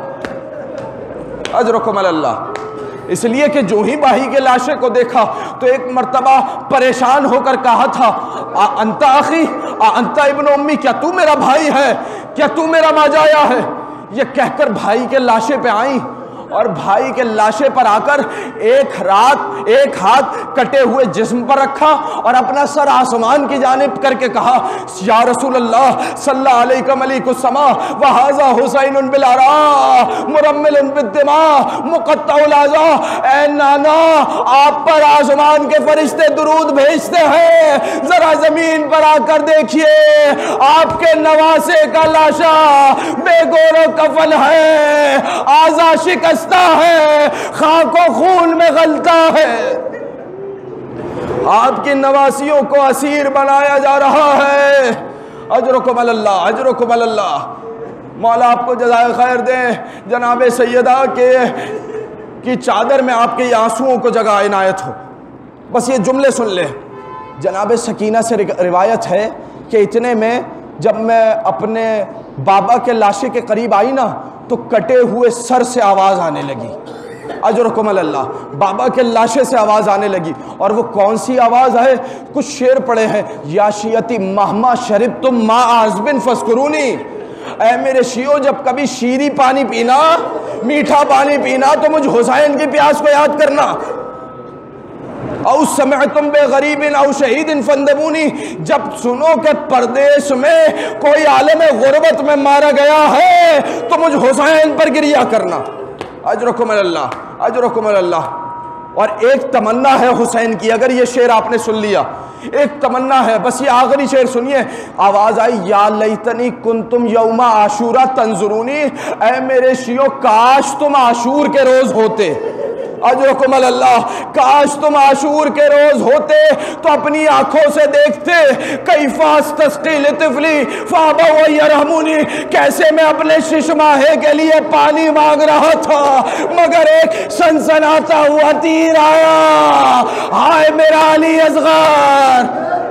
Speaker 1: اجرکم علی اللہ. اس لیے کہ جو ہی باہی کے لاشے کو دیکھا تو ایک مرتبہ پریشان ہو کر کہا تھا، انت اخی انت ابن امی، کیا تو میرا بھائی ہے، کیا تو میرا ماجایا ہے. یہ کہہ کر بھائی کے لاشے پہ آئیں، اور بھائی کے لاشے پر آ کر ایک رات ایک ہاتھ کٹے ہوئے جسم پر رکھا اور اپنا سر آسمان کی جانب کر کے کہا، یا رسول اللہ صلی اللہ علیہ ملیک السما وہذا حسین بالعراء مرمل بالدماء مقطع الاعضاء. اے نانا، آپ پر آسمان کے فرشتے درود بھیجتے ہیں، ذرا زمین پر آ کر دیکھیے، آپ کے نواسے کا لاشا بے گور و کفن ہے، اعضا شکست ہے، خاک و خون میں غلطہ ہے. آپ کی نواسیوں کو اسیر بنایا جا رہا ہے. اجرکم علی اللہ، اجرکم علی اللہ. مولا آپ کو جزائے خیر دے. جناب سیدہ کے کی چادر میں آپ کے یہ آنسوؤں کو جگہ عنایت ہو. بس یہ جملے سن لے. جناب سکینہ سے روایت ہے کہ اتنے میں جب میں اپنے بابا کے لاشے کے قریب آئی نا تو کٹے ہوئے سر سے آواز آنے لگی. اجرکم علی اللہ. بابا کے لاشے سے آواز آنے لگی. اور وہ کون سی آواز ہے؟ کچھ شعر پڑے ہیں، یا شیعتی مہما شربتم ما عذب فاذکرونی. اے میرے شیعو، جب کبھی شیریں پانی پینا، میٹھا پانی پینا تو مجھ حسین کی پیاس کو یاد کرنا. او سمعتم بے غریب او شہید فندبونی. جب سنو کہ پردیس میں کوئی عالم غربت میں مارا گیا ہے تو مجھ حسین پر گریہ کرنا. اجرکم علی اللہ، اجرکم علی اللہ. اور ایک تمنا ہے حسین کی، اگر یہ شعر آپ نے سن لیا، ایک تمنا ہے. بس یہ آخری شعر سنیے. آواز آئی، یا لیتنی کنتم یوم عاشورہ تنظرونی. اے میرے شیعو، کاش تم عاشور کے روز ہوتے. اجرکم علی اللہ. کاش تم عاشور کے روز ہوتے تو اپنی آنکھوں سے دیکھتے، کیف استسقی لطفلی فابوا یرحمونی. کیسے میں اپنے ششماہے کے لیے پانی مانگ رہا تھا مگر ایک سنسناتا ہوا تیر آیا. ہائے میرا علی اصغر.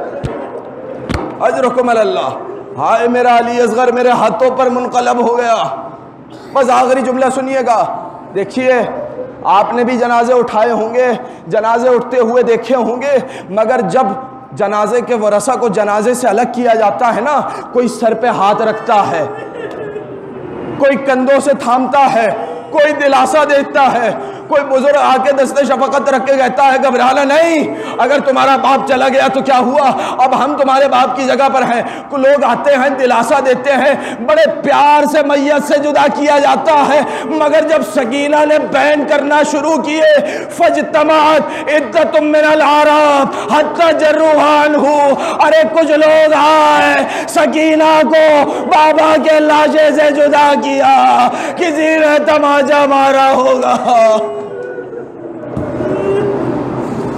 Speaker 1: اجرکم علی اللہ. ہائے میرا علی اصغر میرے ہاتھوں پر منقلب ہو گیا. بس آخری جملہ سنیے گا. دیکھیے، آپ نے بھی جنازے اٹھائے ہوں گے، جنازے اٹھتے ہوئے دیکھے ہوں گے، مگر جب جنازے کے ورثہ کو جنازے سے الگ کیا جاتا ہے نا، کوئی سر پہ ہاتھ رکھتا ہے، کوئی کندھوں سے تھامتا ہے، کوئی دلاسا دیتا ہے، کوئی بزرگ آ کے دست شفقت رکھ کے کہتا ہے گھبرانا نہیں، اگر تمہارا باپ چلا گیا تو کیا ہوا، اب ہم تمہارے باپ کی جگہ پر ہیں. لوگ آتے ہیں، دلاسا دیتے ہیں، بڑے پیار سے میت سے جدا کیا جاتا ہے. مگر جب سکینہ نے بیان کرنا شروع کیے، فاجتمعت عدۃ من العرب حتی جروحا عنہ. ارے کچھ لوگ آئے، سکینہ کو بابا کے لاشے سے جدا کیا، کسی نے تماچا مارا ہوگا.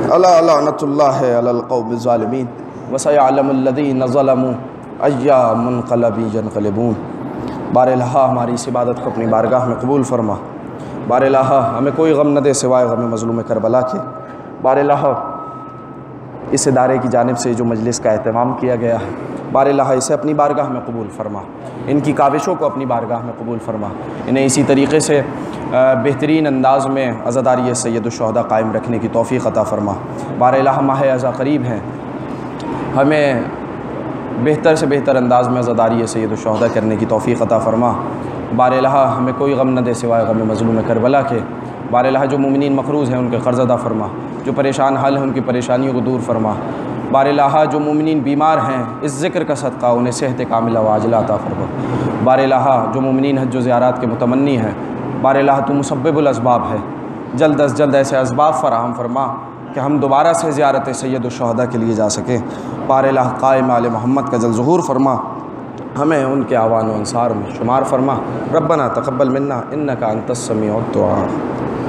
Speaker 1: الا لعنۃ اللہ علی القوم الظالمین وسیعلم الذین ظلموا ای منقلب ینقلبون۔ بار الہ ہماری اس عبادت کو اپنی بارگاہ میں قبول فرما۔ بار الہ ہمیں کوئی غم نہ دے سوائے غم مظلوم کربلا کے۔ بار الہ اس ادارے کی جانب سے جو مجلس کا اہتمام کیا گیا ہے، بار الہ اسے اپنی بارگاہ میں قبول فرما، ان کی کاوشوں کو اپنی بارگاہ میں قبول فرما، انہیں اسی طریقے سے بہترین انداز میں عزاداری سید الشہداء قائم رکھنے کی توفیق عطا فرما۔ بار الہ ماہ عزا قریب ہیں، ہمیں بہتر سے بہتر انداز میں عزاداری سید الشہداء کرنے کی توفیق عطا فرما۔ بار الہ ہمیں کوئی غم نہ دے سوائے غم مظلوم کربلا کے۔ بار الہ جو مومنین مقروض ہیں ان کے قرض ادا فرما، جو پریشان حال ہیں ان کی پریشانیوں کو دور فرما۔ بار الہ جو مومنین بیمار ہیں اس ذکر کا صدقہ انہیں صحت کاملہ و عاجلہ عطا فرما۔ بار الہ جو مومنین حج و زیارات کے متمنی ہیں، بار الہ تو مسبب الاسباب ہے، جلد از جلد ایسے اسباب فراہم فرما کہ ہم دوبارہ سے زیارت سید الشہداء کے لیے جا سکیں۔ بار الہ قائم آل محمد کا جل ظہور فرما، ہمیں ان کے اعوان و انصار میں شمار فرما۔ ربنا تقبل منا انک انت السمیع الدعاء۔